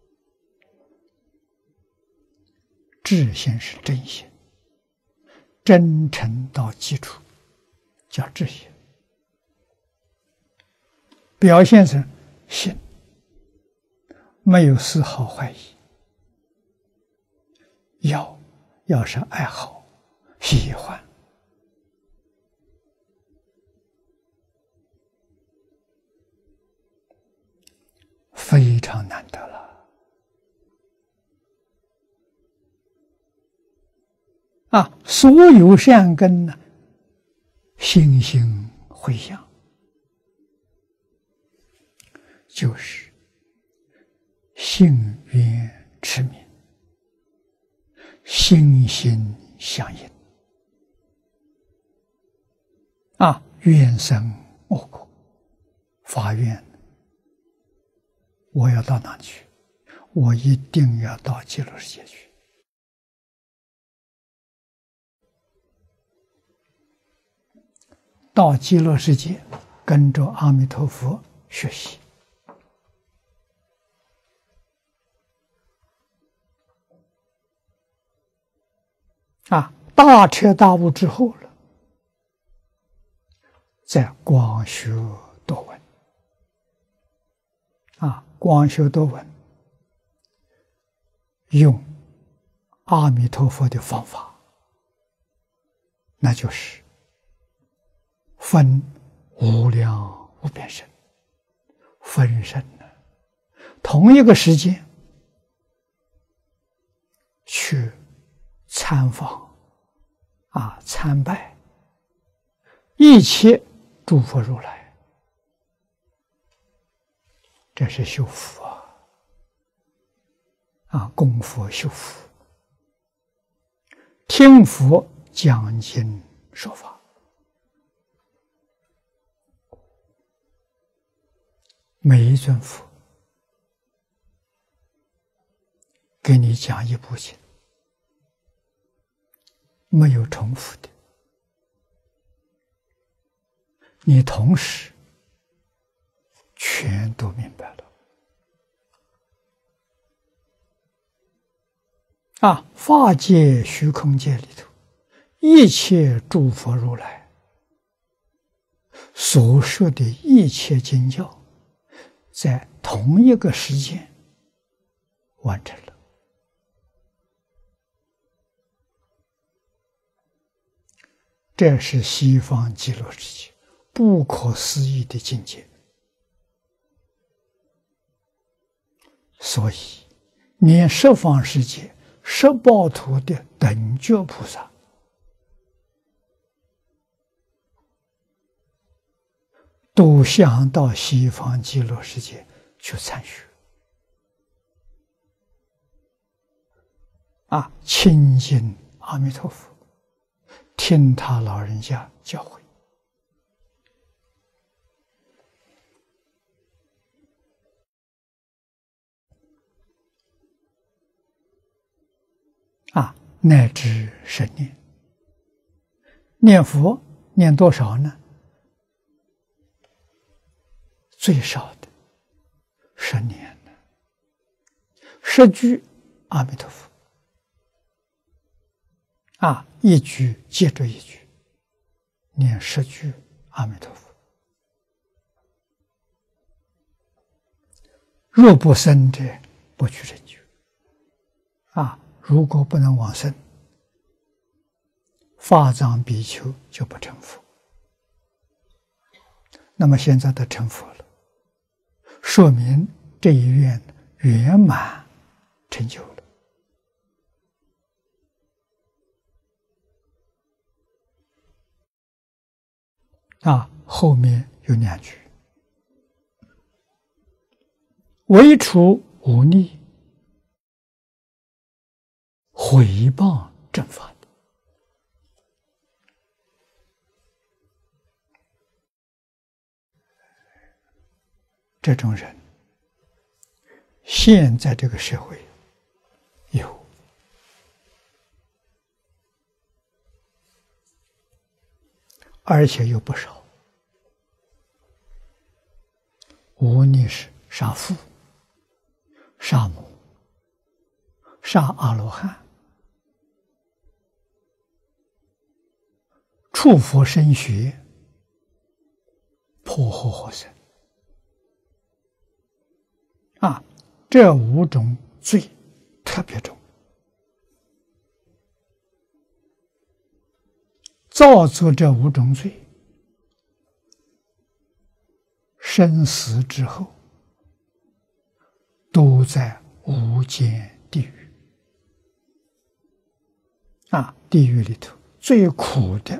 至心是真心，真诚到基础叫至心，表现成信，没有丝毫怀疑。要是爱好喜欢，非常难得了啊！所有善根呢，心心回向，就是信愿持名，心心相应啊！愿生我国，发愿，我要到哪去？我一定要到极乐世界去。到极乐世界，跟着阿弥陀佛学习。大彻大悟之后了，再广学多闻。广学多闻，用阿弥陀佛的方法，那就是分无量无边身，分身呢，同一个时间去参访参拜一切诸佛如来，这是修福供佛修福，听佛讲经说法，每一尊佛给你讲一部经，没有重复的，你同时全都明白了。法界虚空界里头，一切诸佛如来所说的一切经教，在同一个时间完成了。这是西方极乐世界不可思议的境界。所以连十方世界十报土的等觉菩萨都想到西方极乐世界去参学亲近阿弥陀佛，听他老人家教诲。乃至10年，念佛念多少呢？最少的10年了，10句阿弥陀佛，一句接着一句，念10句阿弥陀佛。若不生者，不取成就。如果不能往生，法藏比丘就不成佛。那么现在他成佛了，说明这一愿圆满成就了。后面有2句：唯除无逆，毁谤正法的。这种人现在这个社会有，而且有不少。无逆是杀父、杀母、杀阿罗汉、触佛身血、破活活生。这5种罪特别重，造作这5种罪，生死之后都在无间地狱。地狱里头最苦的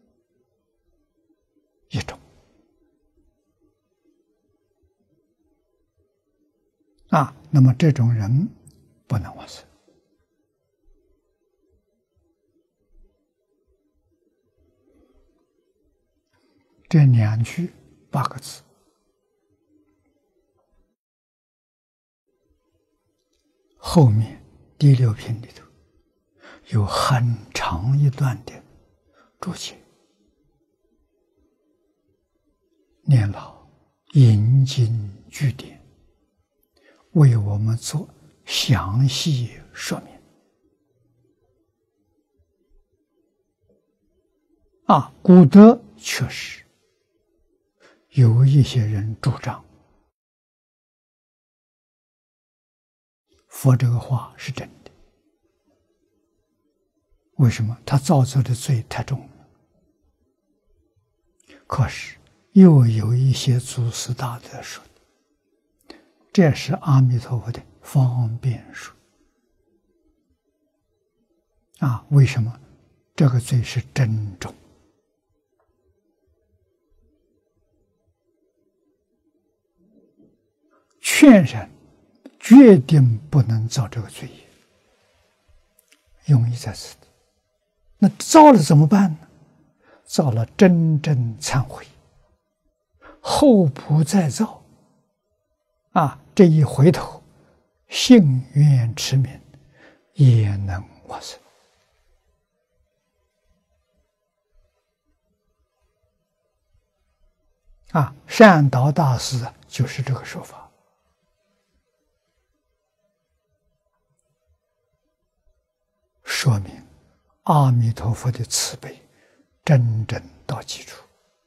一种。那么这种人不能往生。这2句8个字，后面第6品里头有很长一段的注解，念老引经据典，为我们做详细说明。古德确实有一些人主张佛这个话是真的。为什么？他造作的罪太重了。可是又有一些祖师大德说，这是阿弥陀佛的方便说。为什么？这个罪是真重。劝人决定不能造这个罪业，用意在此地。那造了怎么办呢？造了真正忏悔，后不再造。这一回头，信愿持名，也能往生。善导大师就是这个说法。说明阿弥陀佛的慈悲真正到基础，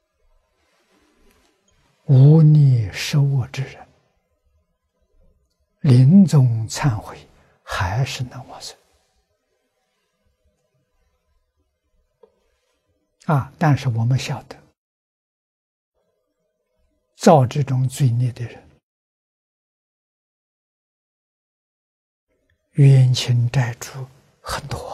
无逆受恶之人，临终忏悔还是能往生。但是我们晓得，造这种罪孽的人，冤亲债主很多。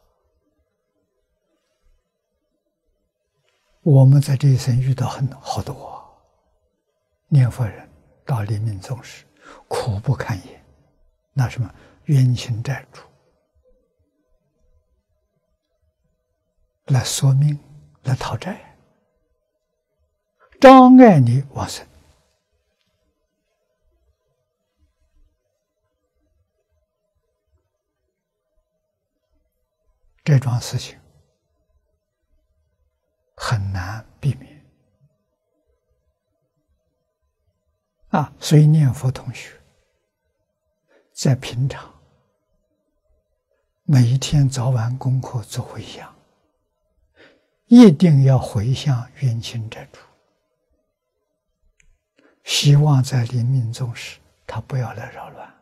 我们在这一生遇到好多念佛人到临命终时，苦不堪言。那什么冤亲债主来索命，来讨债，障碍你往生。这桩事情很难避免所以念佛同学在平常每一天早晚功课做回向，一定要回向冤亲债主，希望在临命终时他不要来扰乱。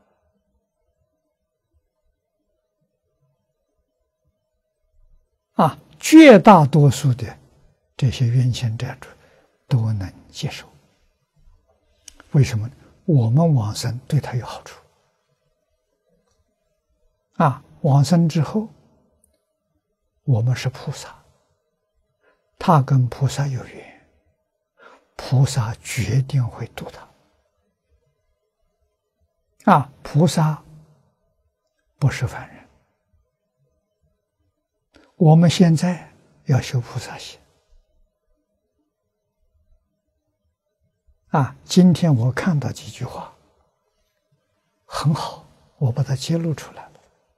绝大多数的这些冤亲债主都能接受。为什么？我们往生对他有好处。往生之后，我们是菩萨，他跟菩萨有缘，菩萨决定会度他。菩萨不是凡人。我们现在要修菩萨行。今天我看到几句话很好，我把它揭露出来了。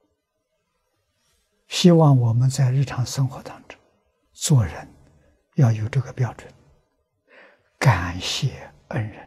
希望我们在日常生活当中做人要有这个标准，感谢恩人，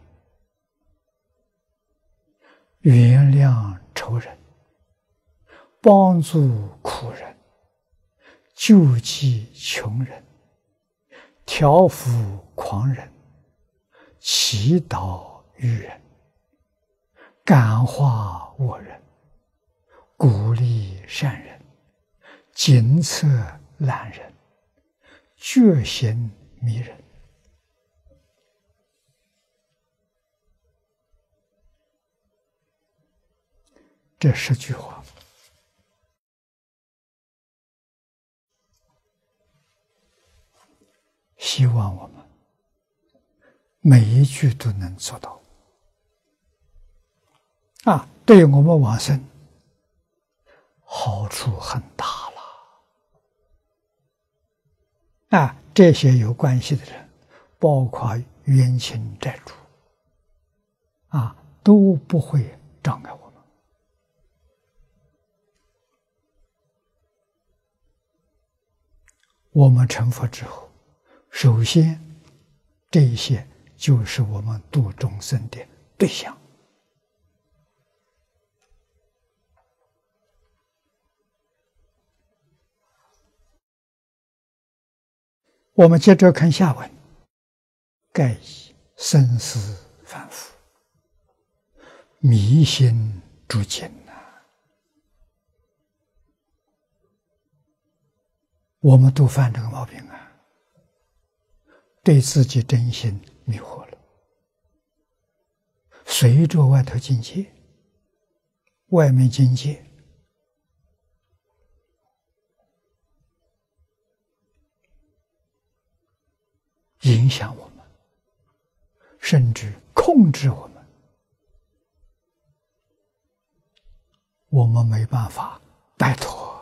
原谅仇人，帮助苦人，救济穷人，调伏狂人，祈祷愚人，感化恶人，鼓励善人，警策懒人，觉行迷人。 这10句话，希望我们每一句都能做到对我们往生好处很大了这些有关系的人，包括冤亲债主都不会障碍我们。我们成佛之后，首先这一些就是我们度众生的对象。我们接着看下文，盖以生死反复，迷心诸境我们都犯这个毛病对自己真心迷惑了，随着外头境界、外面境界影响我们，甚至控制我们，我们没办法摆脱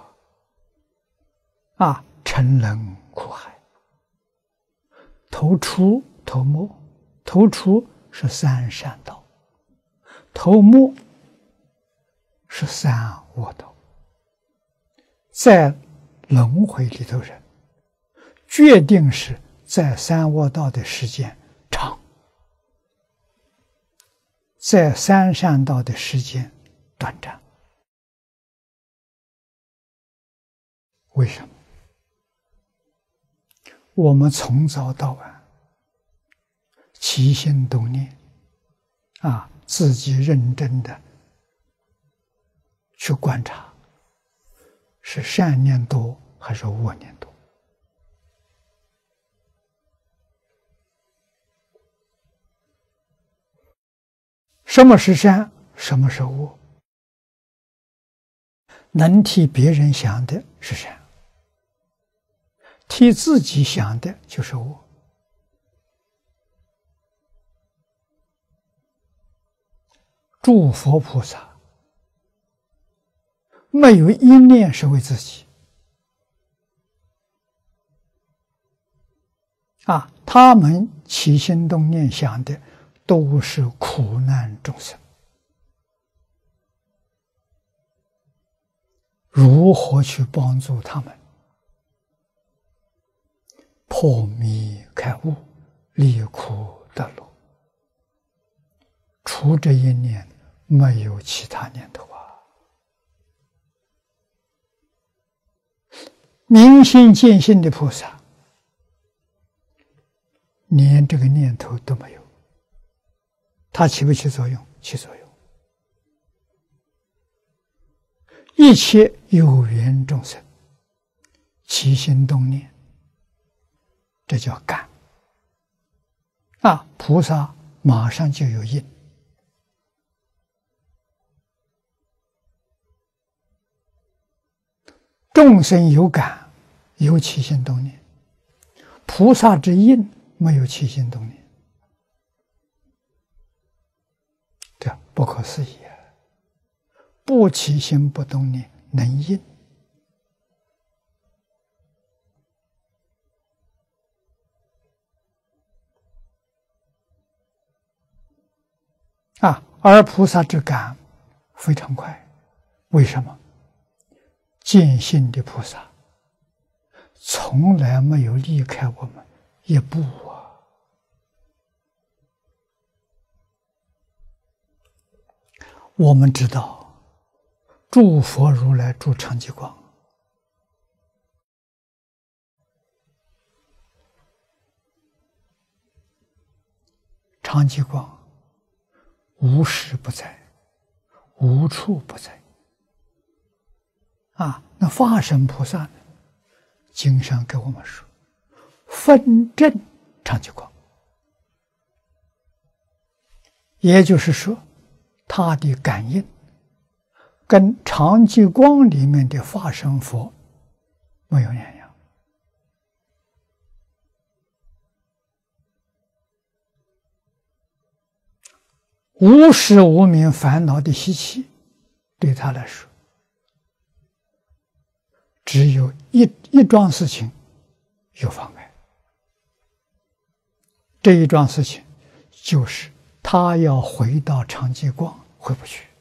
沉沦苦海。头出头没，头出是3善道，头没是3恶道。在轮回里头人，决定是在3恶道的时间长，在3善道的时间短暂。为什么？我们从早到晚起心动念自己认真的去观察，是善念多还是恶念多？什么是善，什么是恶？能替别人想的是善，替自己想的就是恶。诸佛菩萨没有一念是为自己他们起心动念想的都是苦难众生，如何去帮助他们破迷开悟，离苦得乐？除这一念，没有其他念头明心见性的菩萨，连这个念头都没有，它起不起作用？起作用。一切有缘众生起心动念，这叫感菩萨马上就有应。众生有感，有起心动念，菩萨之应没有起心动念，这不可思议不起心不动念能应而菩萨之感非常快。为什么？见性的菩萨从来没有离开我们一步我们知道诸佛如来住常寂光，常寂光无时不在，无处不在那法身菩萨呢？经上给我们说，分正常寂光，也就是说，他的感应跟常寂光里面的法身佛没有两样。无始无明烦恼的习气，对他来说，只有一桩事情有妨碍。这一桩事情就是他要回到常寂光，回不去，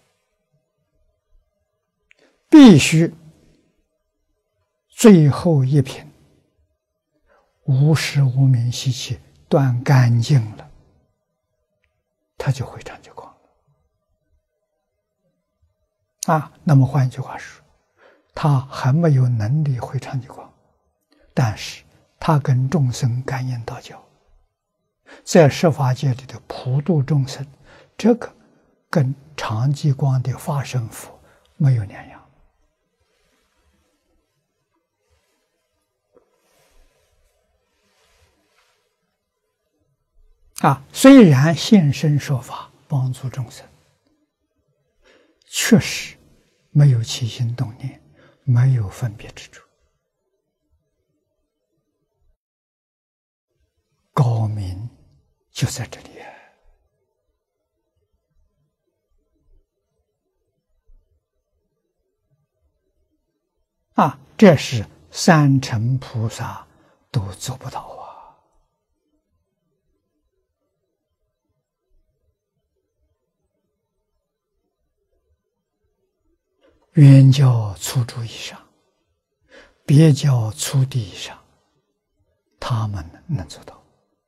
必须最后一品无始无明习气断干净了，他就回常寂光了。那么换句话说，他还没有能力回常寂光，但是他跟众生感应道交，在十法界里的普度众生，这个跟常寂光的法身佛没有两样。虽然现身说法帮助众生，确实没有起心动念，没有分别之处，高明就在这里这是三乘菩萨都做不到圆教初住以上，别教初地以上，他们能做到。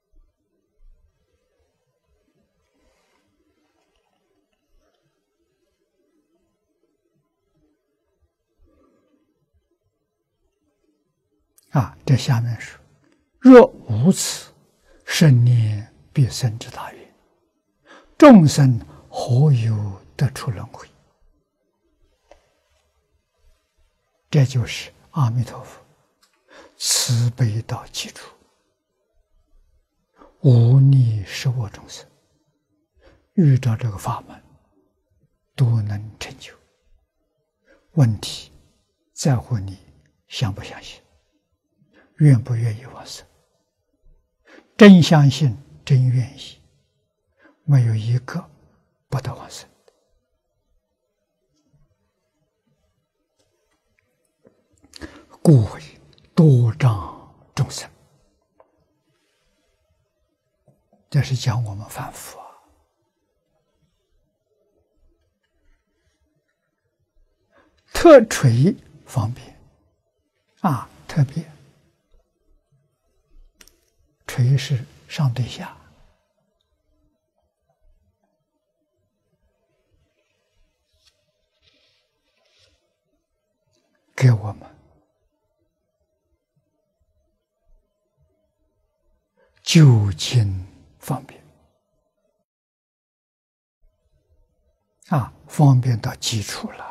这下面说：若无此，生念必生之大愿，众生何有得出轮回？这就是阿弥陀佛慈悲到极处，无逆十恶众生遇到这个法门都能成就。问题在乎你相不相信，愿不愿意往生。真相信，真愿意，没有一个不得往生。故为多障众生，这是讲我们凡夫特垂方便特别垂是上对下，给我们就近方便方便到基础了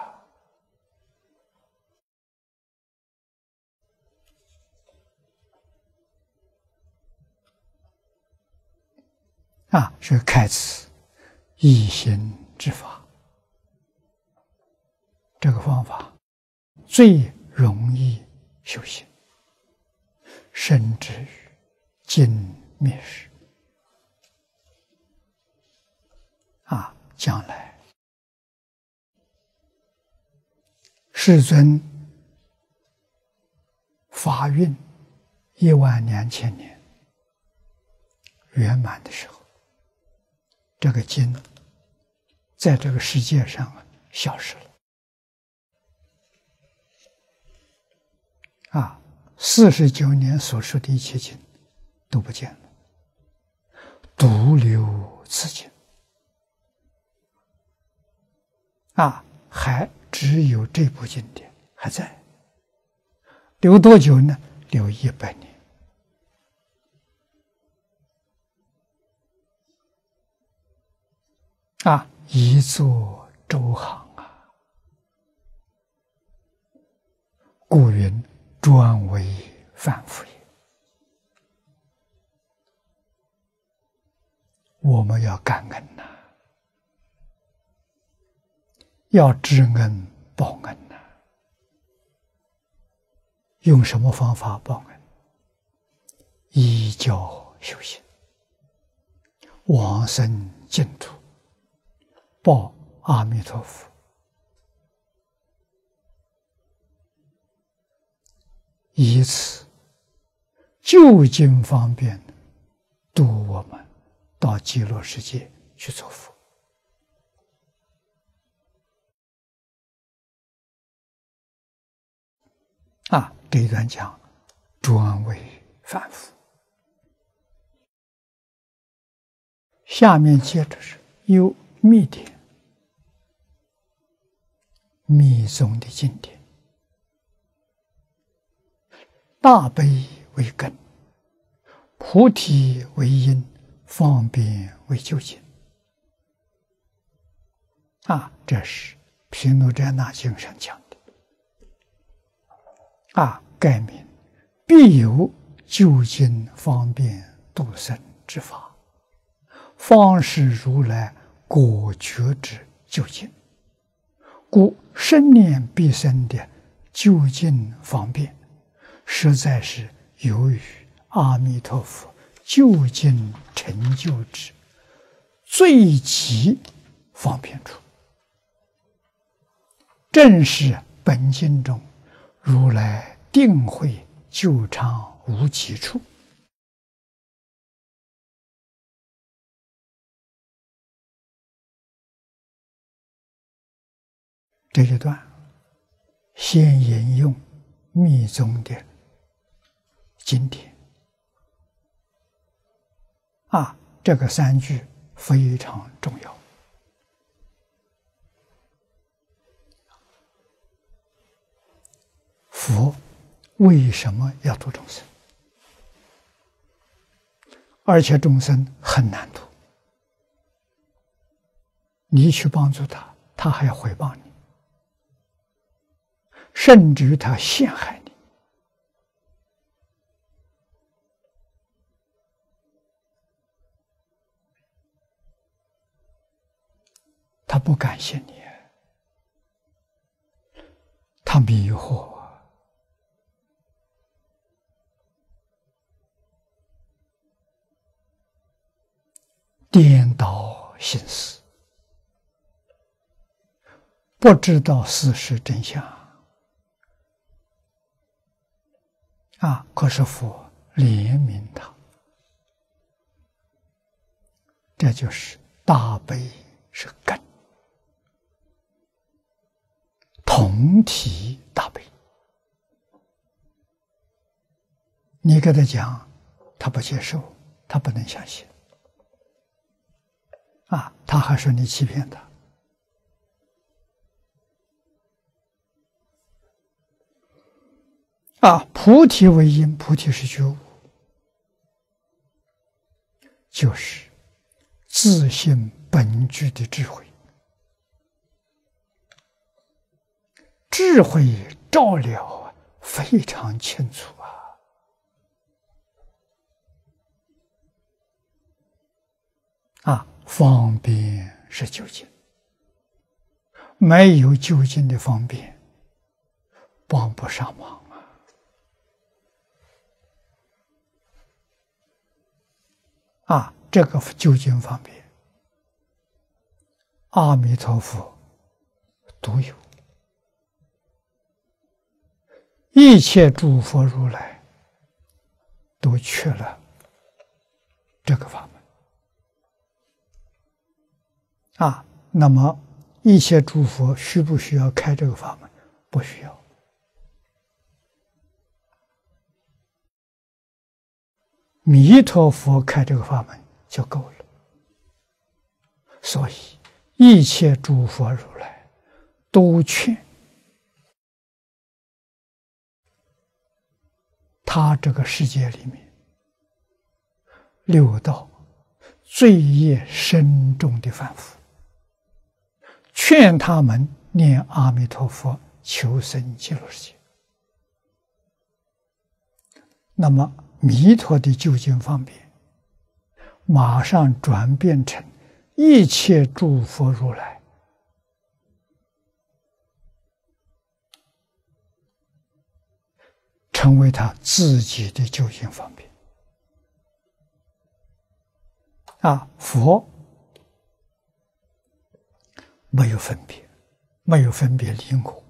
是开此一心之法。这个方法最容易修行，甚至于尽灭世将来世尊法运12000年圆满的时候，这个经在这个世界上消失了49年所说的一切经都不见了，独留此经还只有这部经典还在，留多久呢？留100年一座周行故云专为凡夫也。我们要感恩要知恩报恩呢？用什么方法报恩？依教修行，往生净土，报阿弥陀佛，以此就近方便度我们到极乐世界去做佛。这一段讲专为凡夫。下面接着是有密典，密宗的经典，大悲为根，菩提为因，方便为究竟。这是毗卢遮那经上讲的。盖名必有究竟方便度生之法，方是如来果觉之究竟。故生念必生的究竟方便，实在是由于阿弥陀佛究竟成就之最极方便处，正是本经中如来定慧究常无极处。这一段先引用密宗的经典，这个3句非常重要。佛为什么要度众生？而且众生很难度，你去帮助他，他还要回报你，甚至于他陷害你。他不感谢你，他迷惑，颠倒心思，不知道事实真相。可是佛怜悯他，这就是大悲是根，同体大悲。你给他讲，他不接受，他不能相信。他还说你欺骗他。菩提为因，菩提是觉悟，就是自性本具的智慧，智慧照了非常清楚方便是究竟，没有究竟的方便，帮不上忙这个究竟方便，阿弥陀佛独有，一切诸佛如来都缺了这个法门。那么一切诸佛需不需要开这个法门？不需要。弥陀佛开这个法门就够了。所以一切诸佛如来都劝他这个世界里面六道罪业深重的凡夫，劝他们念阿弥陀佛，求生极乐世界。那么弥陀的究竟方便，马上转变成一切诸佛如来成为他自己的究竟方便。佛没有分别，没有分别你我。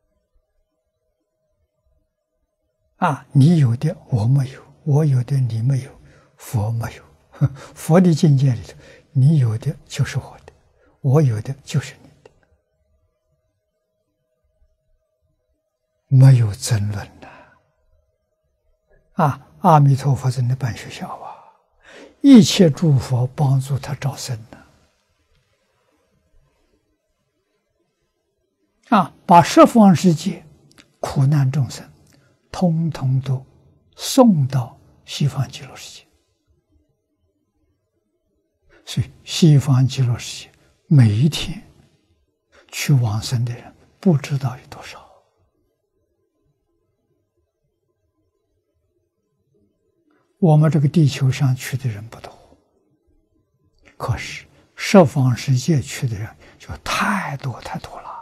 你有的我没有，我有的你没有，佛没有。佛的境界里头，你有的就是我的，我有的就是你的，没有争论的。阿弥陀佛在那办学校一切诸佛帮助他招生把十方世界苦难众生通通都送到西方极乐世界。所以西方极乐世界每一天去往生的人不知道有多少。我们这个地球上去的人不多，可是十方世界去的人就太多太多了。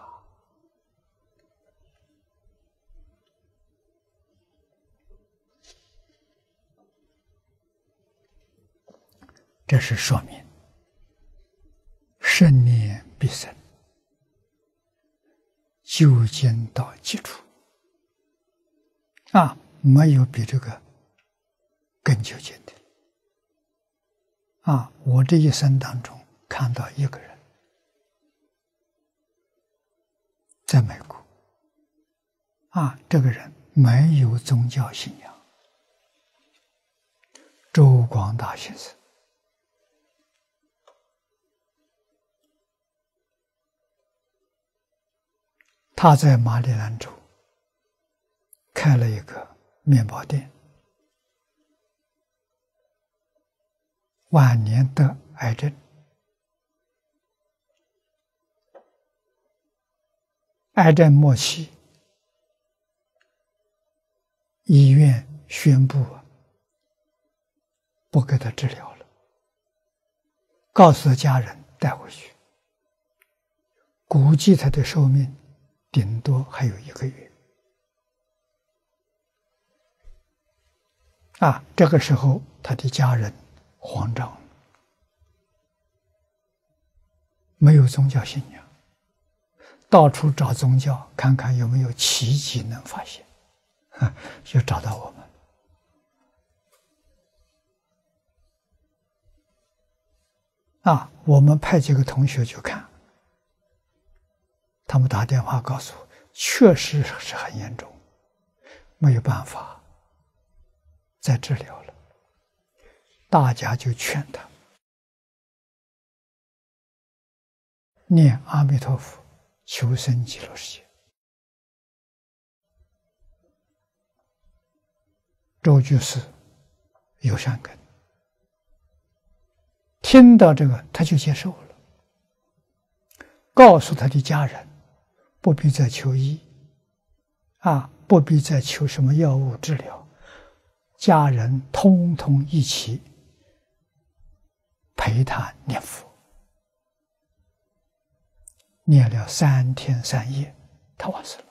这是说明生念必生，究竟到基础没有比这个更究竟的我这一生当中看到一个人在美国这个人没有宗教信仰，周光大先生。他在马里兰州开了一个面包店，晚年得癌症，癌症末期，医院宣布不给他治疗了，告诉他家人带回去，估计他的寿命顶多还有1个月。这个时候他的家人慌张了，没有宗教信仰，到处找宗教，看看有没有奇迹能发现，就找到我们。我们派几个同学去看，他们打电话告诉我，确实是很严重，没有办法再治疗了。大家就劝他念阿弥陀佛，求生极乐世界。周居士有善根，听到这个他就接受了，告诉他的家人不必再求医不必再求什么药物治疗，家人通通一起陪他念佛，念了3天3夜，他往生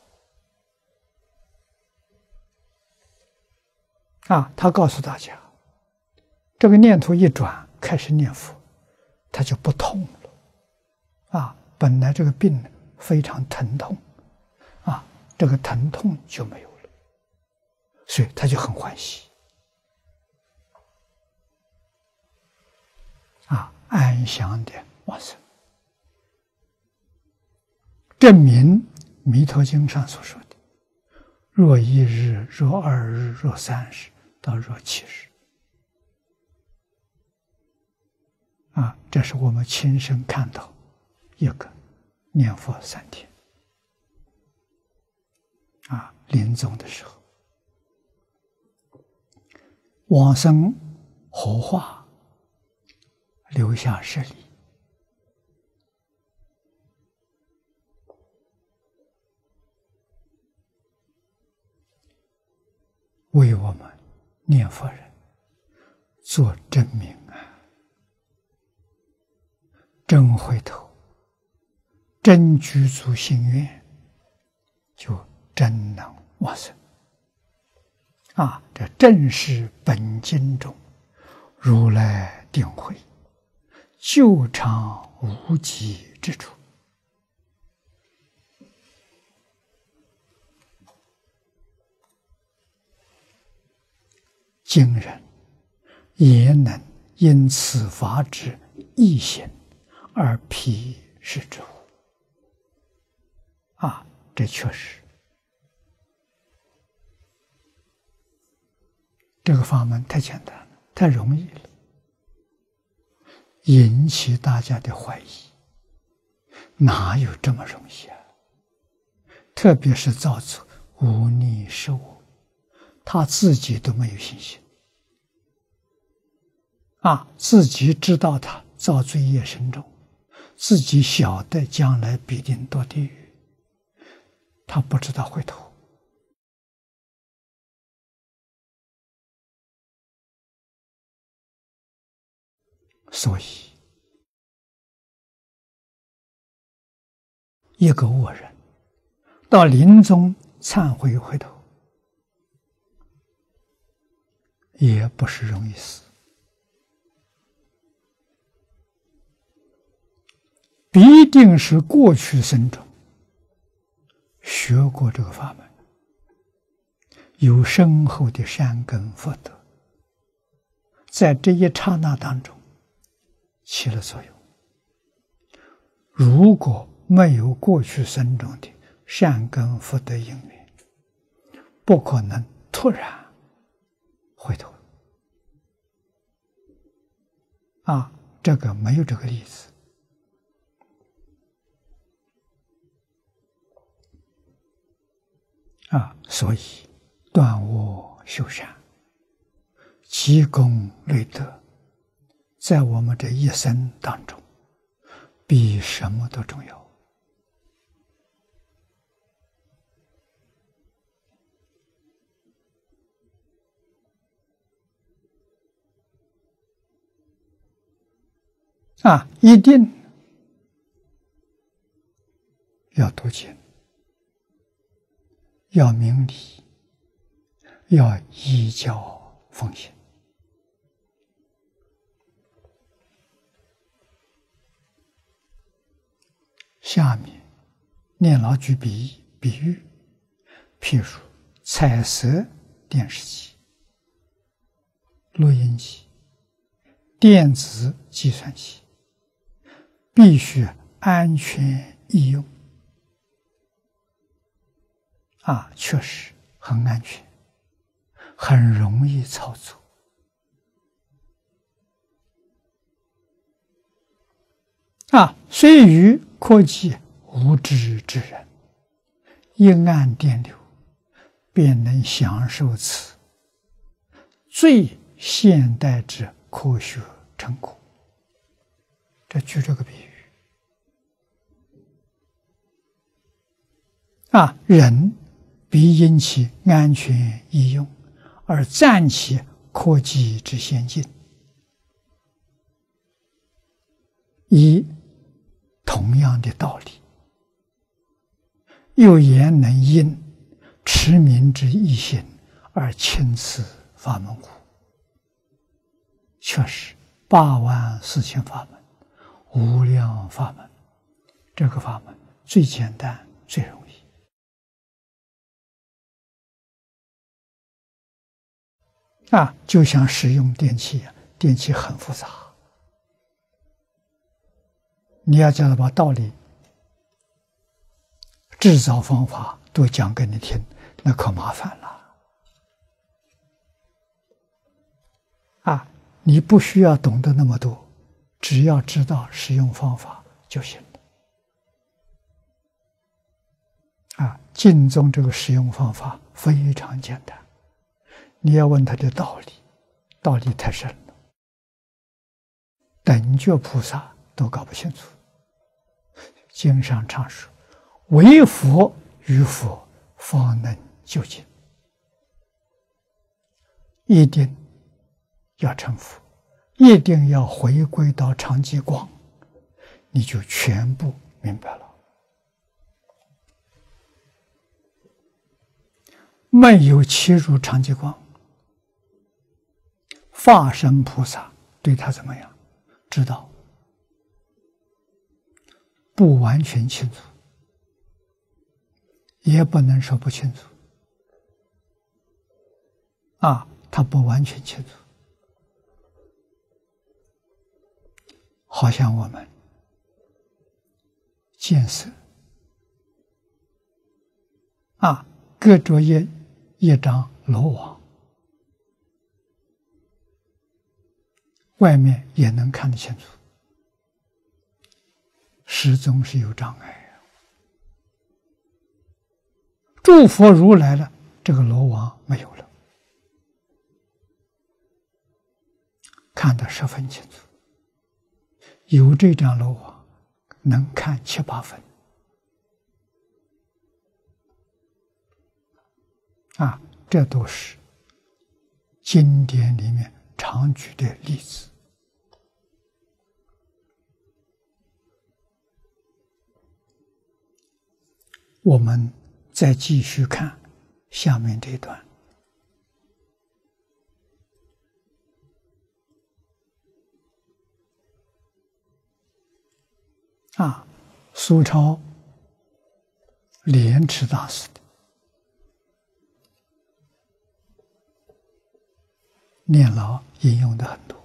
了。他告诉大家，这个念头一转，开始念佛，他就不痛了。本来这个病非常疼痛，这个疼痛就没有了，所以他就很欢喜，安详的往生，证明《弥陀经》上所说的若1日、若2日、若3日到若7日。这是我们亲身看到一个念佛3天临终的时候，往生火化，留下舍利，为我们念佛人做证明真回头，真具足心愿，就真能往生。 这正是本经中如来定慧究常无极之处。今人也能因此法之异行而辟是之乎？这确实，这个法门太简单了，太容易了，引起大家的怀疑。哪有这么容易啊？特别是造作无逆失我，他自己都没有信心自己知道他造罪业深重，自己晓得将来必定堕地狱，他不知道回头。所以一个恶人到临终忏悔回头，也不是容易死，必定是过去生中学过这个法门，有深厚的善根福德，在这一刹那当中起了作用。如果没有过去生中的善根福德因缘，不可能突然回头这个没有这个例子所以断恶修善，积功累德，在我们这一生当中比什么都重要一定要读经，要明理，要依教奉行。下面念老举比喻，譬如彩色电视机、录音机、电子计算器，必须安全易用确实很安全，很容易操作虽与科技无知之人，一按电流便能享受此最现代之科学成果。这举这个比喻人必因其安全易用而占其科技之先进，以同样的道理，又言能因持名之一心而轻此法门乎？确实84000法门，无量法门，这个法门最简单最容易就像使用电器一样，电器很复杂，你要叫他把道理、制造方法都讲给你听，那可麻烦了你不需要懂得那么多，只要知道使用方法就行了净宗这个使用方法非常简单，你要问他的道理，道理太深了，等觉菩萨都搞不清楚。经上常说，唯佛与佛方能究竟，一定要成佛，一定要回归到常寂光，你就全部明白了。没有切入常寂光， 法身菩萨对他怎么样？知道，不完全清楚，也不能说不清楚。他不完全清楚，好像我们见色隔着一张罗网，外面也能看得清楚，始终是有障碍。诸佛如来了，这个罗网没有了，看得十分清楚。有这张罗网，能看7、8分。这都是经典里面常举的例子。我们再继续看下面这一段。苏超莲池大师的念老引用的很多。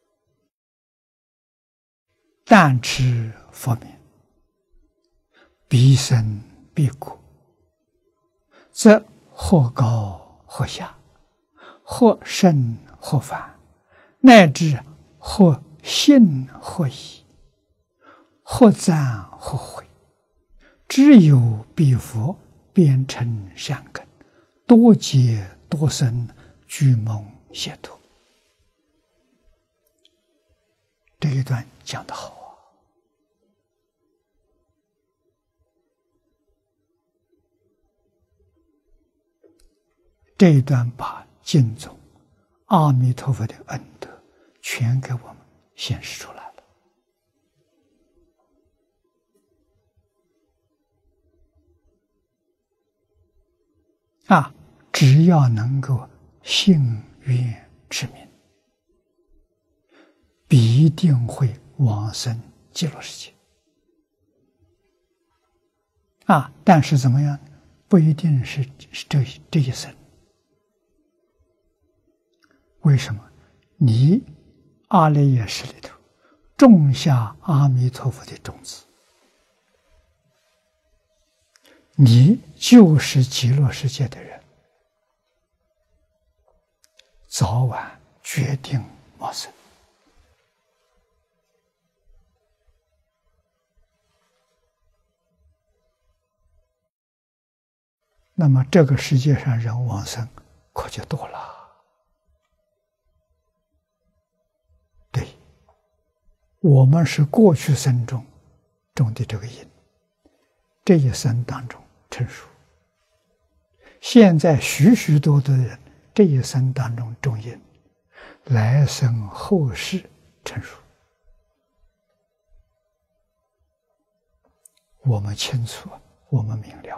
但持佛名，必生必果，则或高或下，或甚或反，乃至或信或疑，或赞或悔，只有彼佛变成善根，多劫多生，具蒙解脱。这一段讲得好这一段把净宗阿弥陀佛的恩德全给我们显示出来了。只要能够信愿持名，必定会往生极乐世界。但是怎么样？不一定是这一生。为什么？你阿赖耶识里头种下阿弥陀佛的种子，你就是极乐世界的人，早晚决定往生。那么这个世界上人往生可就多了。对，我们是过去生中种的这个因，这一生当中成熟。现在许许多多的人这一生当中种因，来生后世成熟。我们清楚，我们明了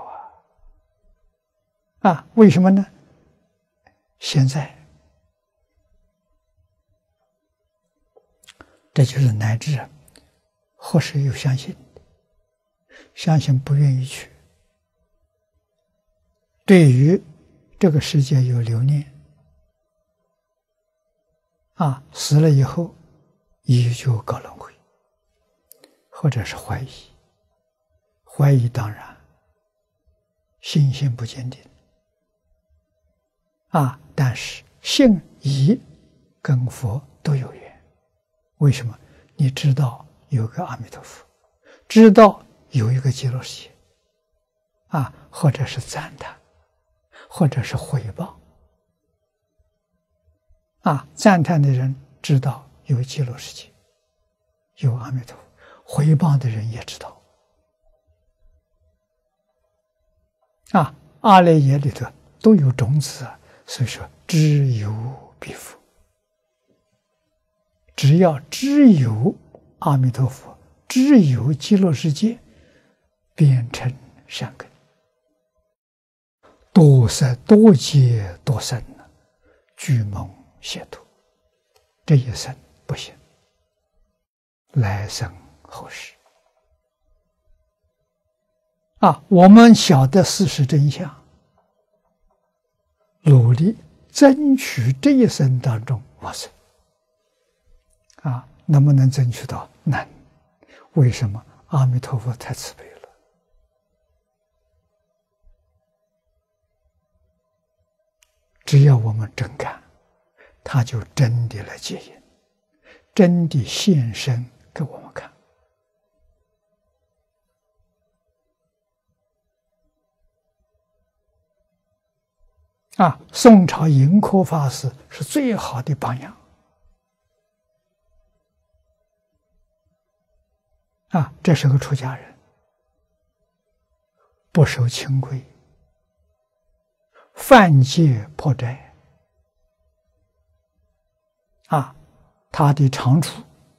为什么呢？现在这就是乃至或是有相信的，相信不愿意去，对于这个世界有留念死了以后依旧搞轮回，或者是怀疑。怀疑当然信心不坚定但是信疑跟佛都有缘。为什么？你知道有个阿弥陀佛，知道有一个极乐世界或者是赞叹，或者是毁谤赞叹的人知道有极乐世界，有阿弥陀佛，毁谤的人也知道阿赖耶里头都有种子所以说知有彼佛。只要知有阿弥陀佛，知有极乐世界，变成善根，多劫多生，具蒙解脱。 这一生不行，来生后世。我们晓得事实真相，努力争取这一生当中往生。能不能争取到？难。为什么？阿弥陀佛太慈悲了。只要我们真干，他就真的来接引，真的现身给我们看。宋朝盈科法师是最好的榜样。这是个出家人，不守清规，犯戒破斋。他的长处，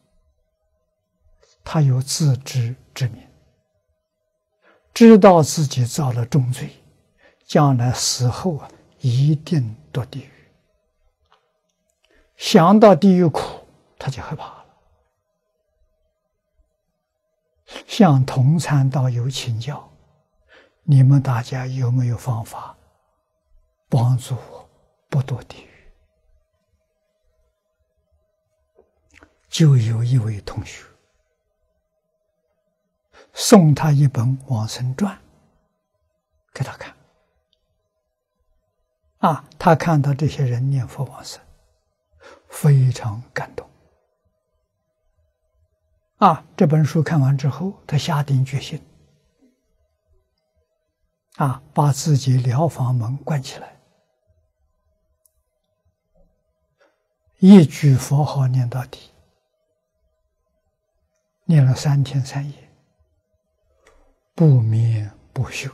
他有自知之明，知道自己造了重罪，将来死后一定堕地狱。想到地狱苦，他就害怕了。向同参道友请教，你们大家有没有方法帮助我不堕地狱？就有一位同学送他一本《往生传》给他看。他看到这些人念佛往生，非常感动。这本书看完之后，他下定决心，把自己疗房门关起来，一句佛号念到底，念了3天3夜，不眠不休。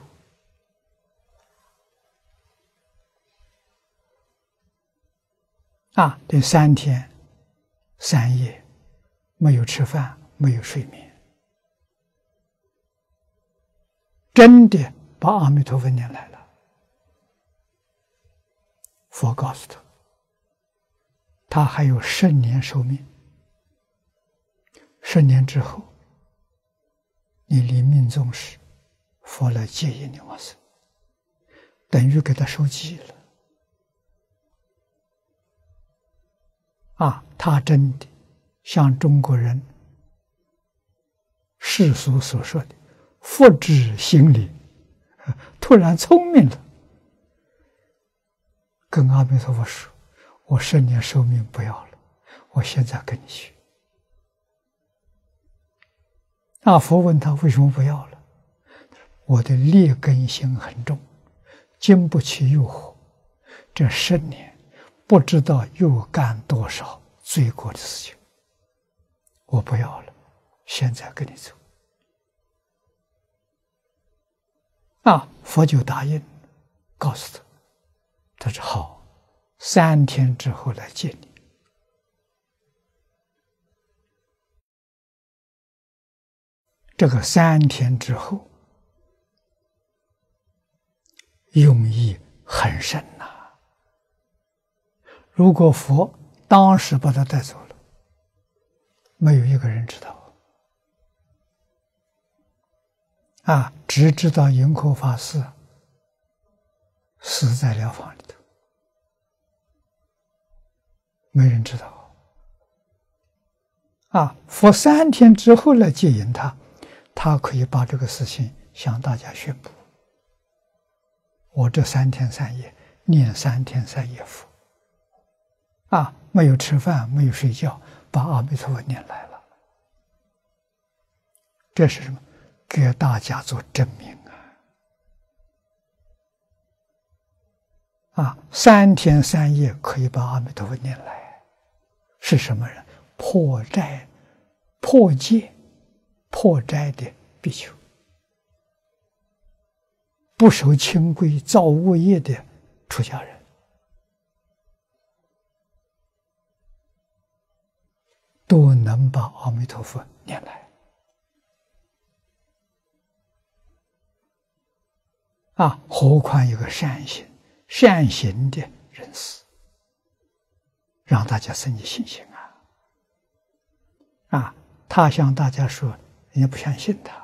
这3天3夜没有吃饭，没有睡眠，真的把阿弥陀佛念来了。佛告诉他，他还有10年寿命，10年之后，你临命终时，佛来接引你往生，等于给他收记了。他真的像中国人世俗所说的福至心灵，突然聪明了，跟阿弥陀佛说，我10年寿命不要了，我现在跟你学。佛问他为什么不要了，我的劣根性很重，经不起诱惑，这10年不知道又干多少罪过的事情，我不要了，现在跟你走。佛就答应，告诉他，他说好，3天之后来见你。这个3天之后，用意很深呐。如果佛当时把他带走了，没有一个人知道。只知道盈科法师死在疗房里头，没人知道。佛3天之后来接引他，他可以把这个事情向大家宣布。我这3天3夜念3天3夜佛，没有吃饭，没有睡觉，把阿弥陀佛念来了。这是什么？给大家做证明3天3夜可以把阿弥陀佛念来，是什么人？破斋、破戒、破斋的比丘，不守清规、造恶业的出家人，都能把阿弥陀佛念来。何况一个善行的人士，让大家生起信心啊，他向大家说，人家不相信他。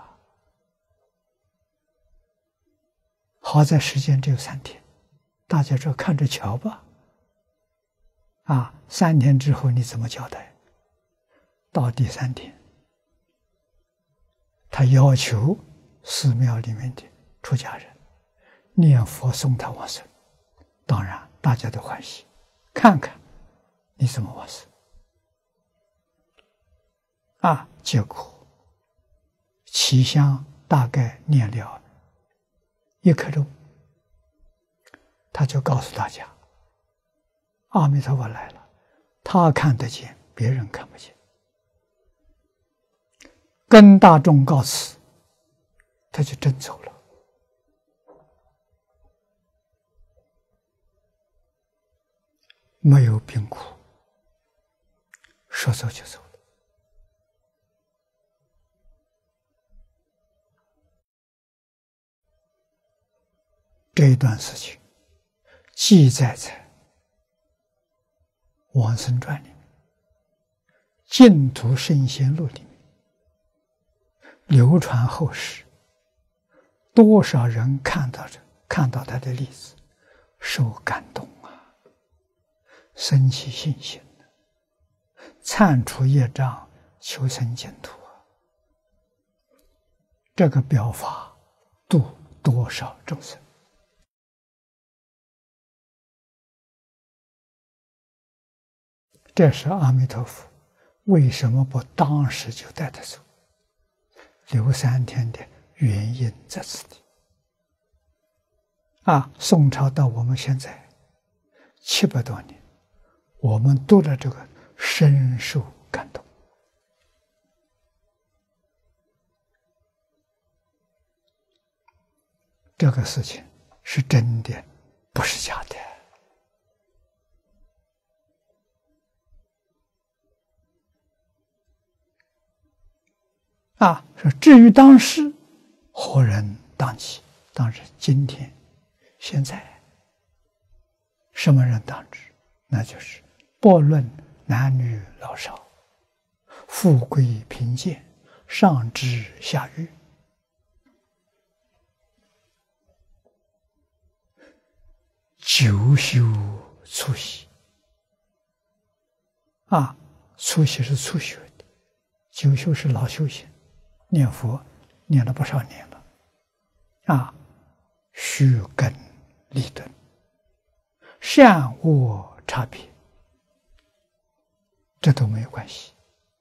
好在时间只有3天，大家说看着瞧吧。啊，3天之后你怎么交代？到第3天，他要求寺庙里面的出家人念佛送他往生。当然，大家都欢喜，看看你怎么往生。啊，结果齐香大概念了1颗钟，他就告诉大家，阿弥陀佛来了，他看得见，别人看不见。跟大众告辞，他就真走了。没有病苦，说走就走了。这一段事情记载在《往生传》里面，《净土圣贤录》里面，流传后世。多少人看到他的例子，受感动啊，生起信心，忏除业障，求生净土啊！这个表法度多少众生？这是阿弥陀佛为什么不当时就带他走，留3天的原因在此地。啊，宋朝到我们现在700多年，我们读了这个深受感动。这个事情是真的，不是假的。啊，说至于当时何人当值？当时今天现在什么人当值？那就是不论男女老少，富贵贫贱，上至下愚，久修初习。啊，初习是初学的，久修是老修行。念佛念了不少年了，啊，须根立顿，善恶差别，这都没有关系。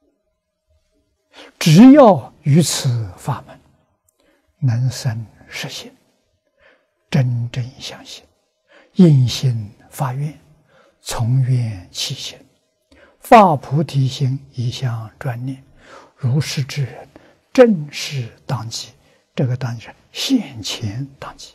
只要于此法门能生实心，真正相信，因心发愿，从愿起行，发菩提心，一向专念，如是之人，正是当机。这个当机是现前当机。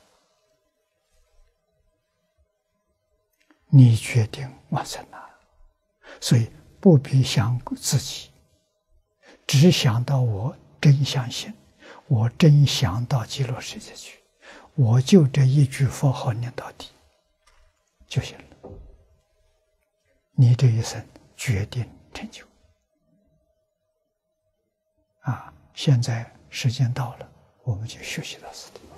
你决定往生了，所以不必想自己，只想到我真相信，我真想到极乐世界去，我就这一句佛号念到底就行了。你这一生决定成就。啊，现在时间到了，我们就学习到此地。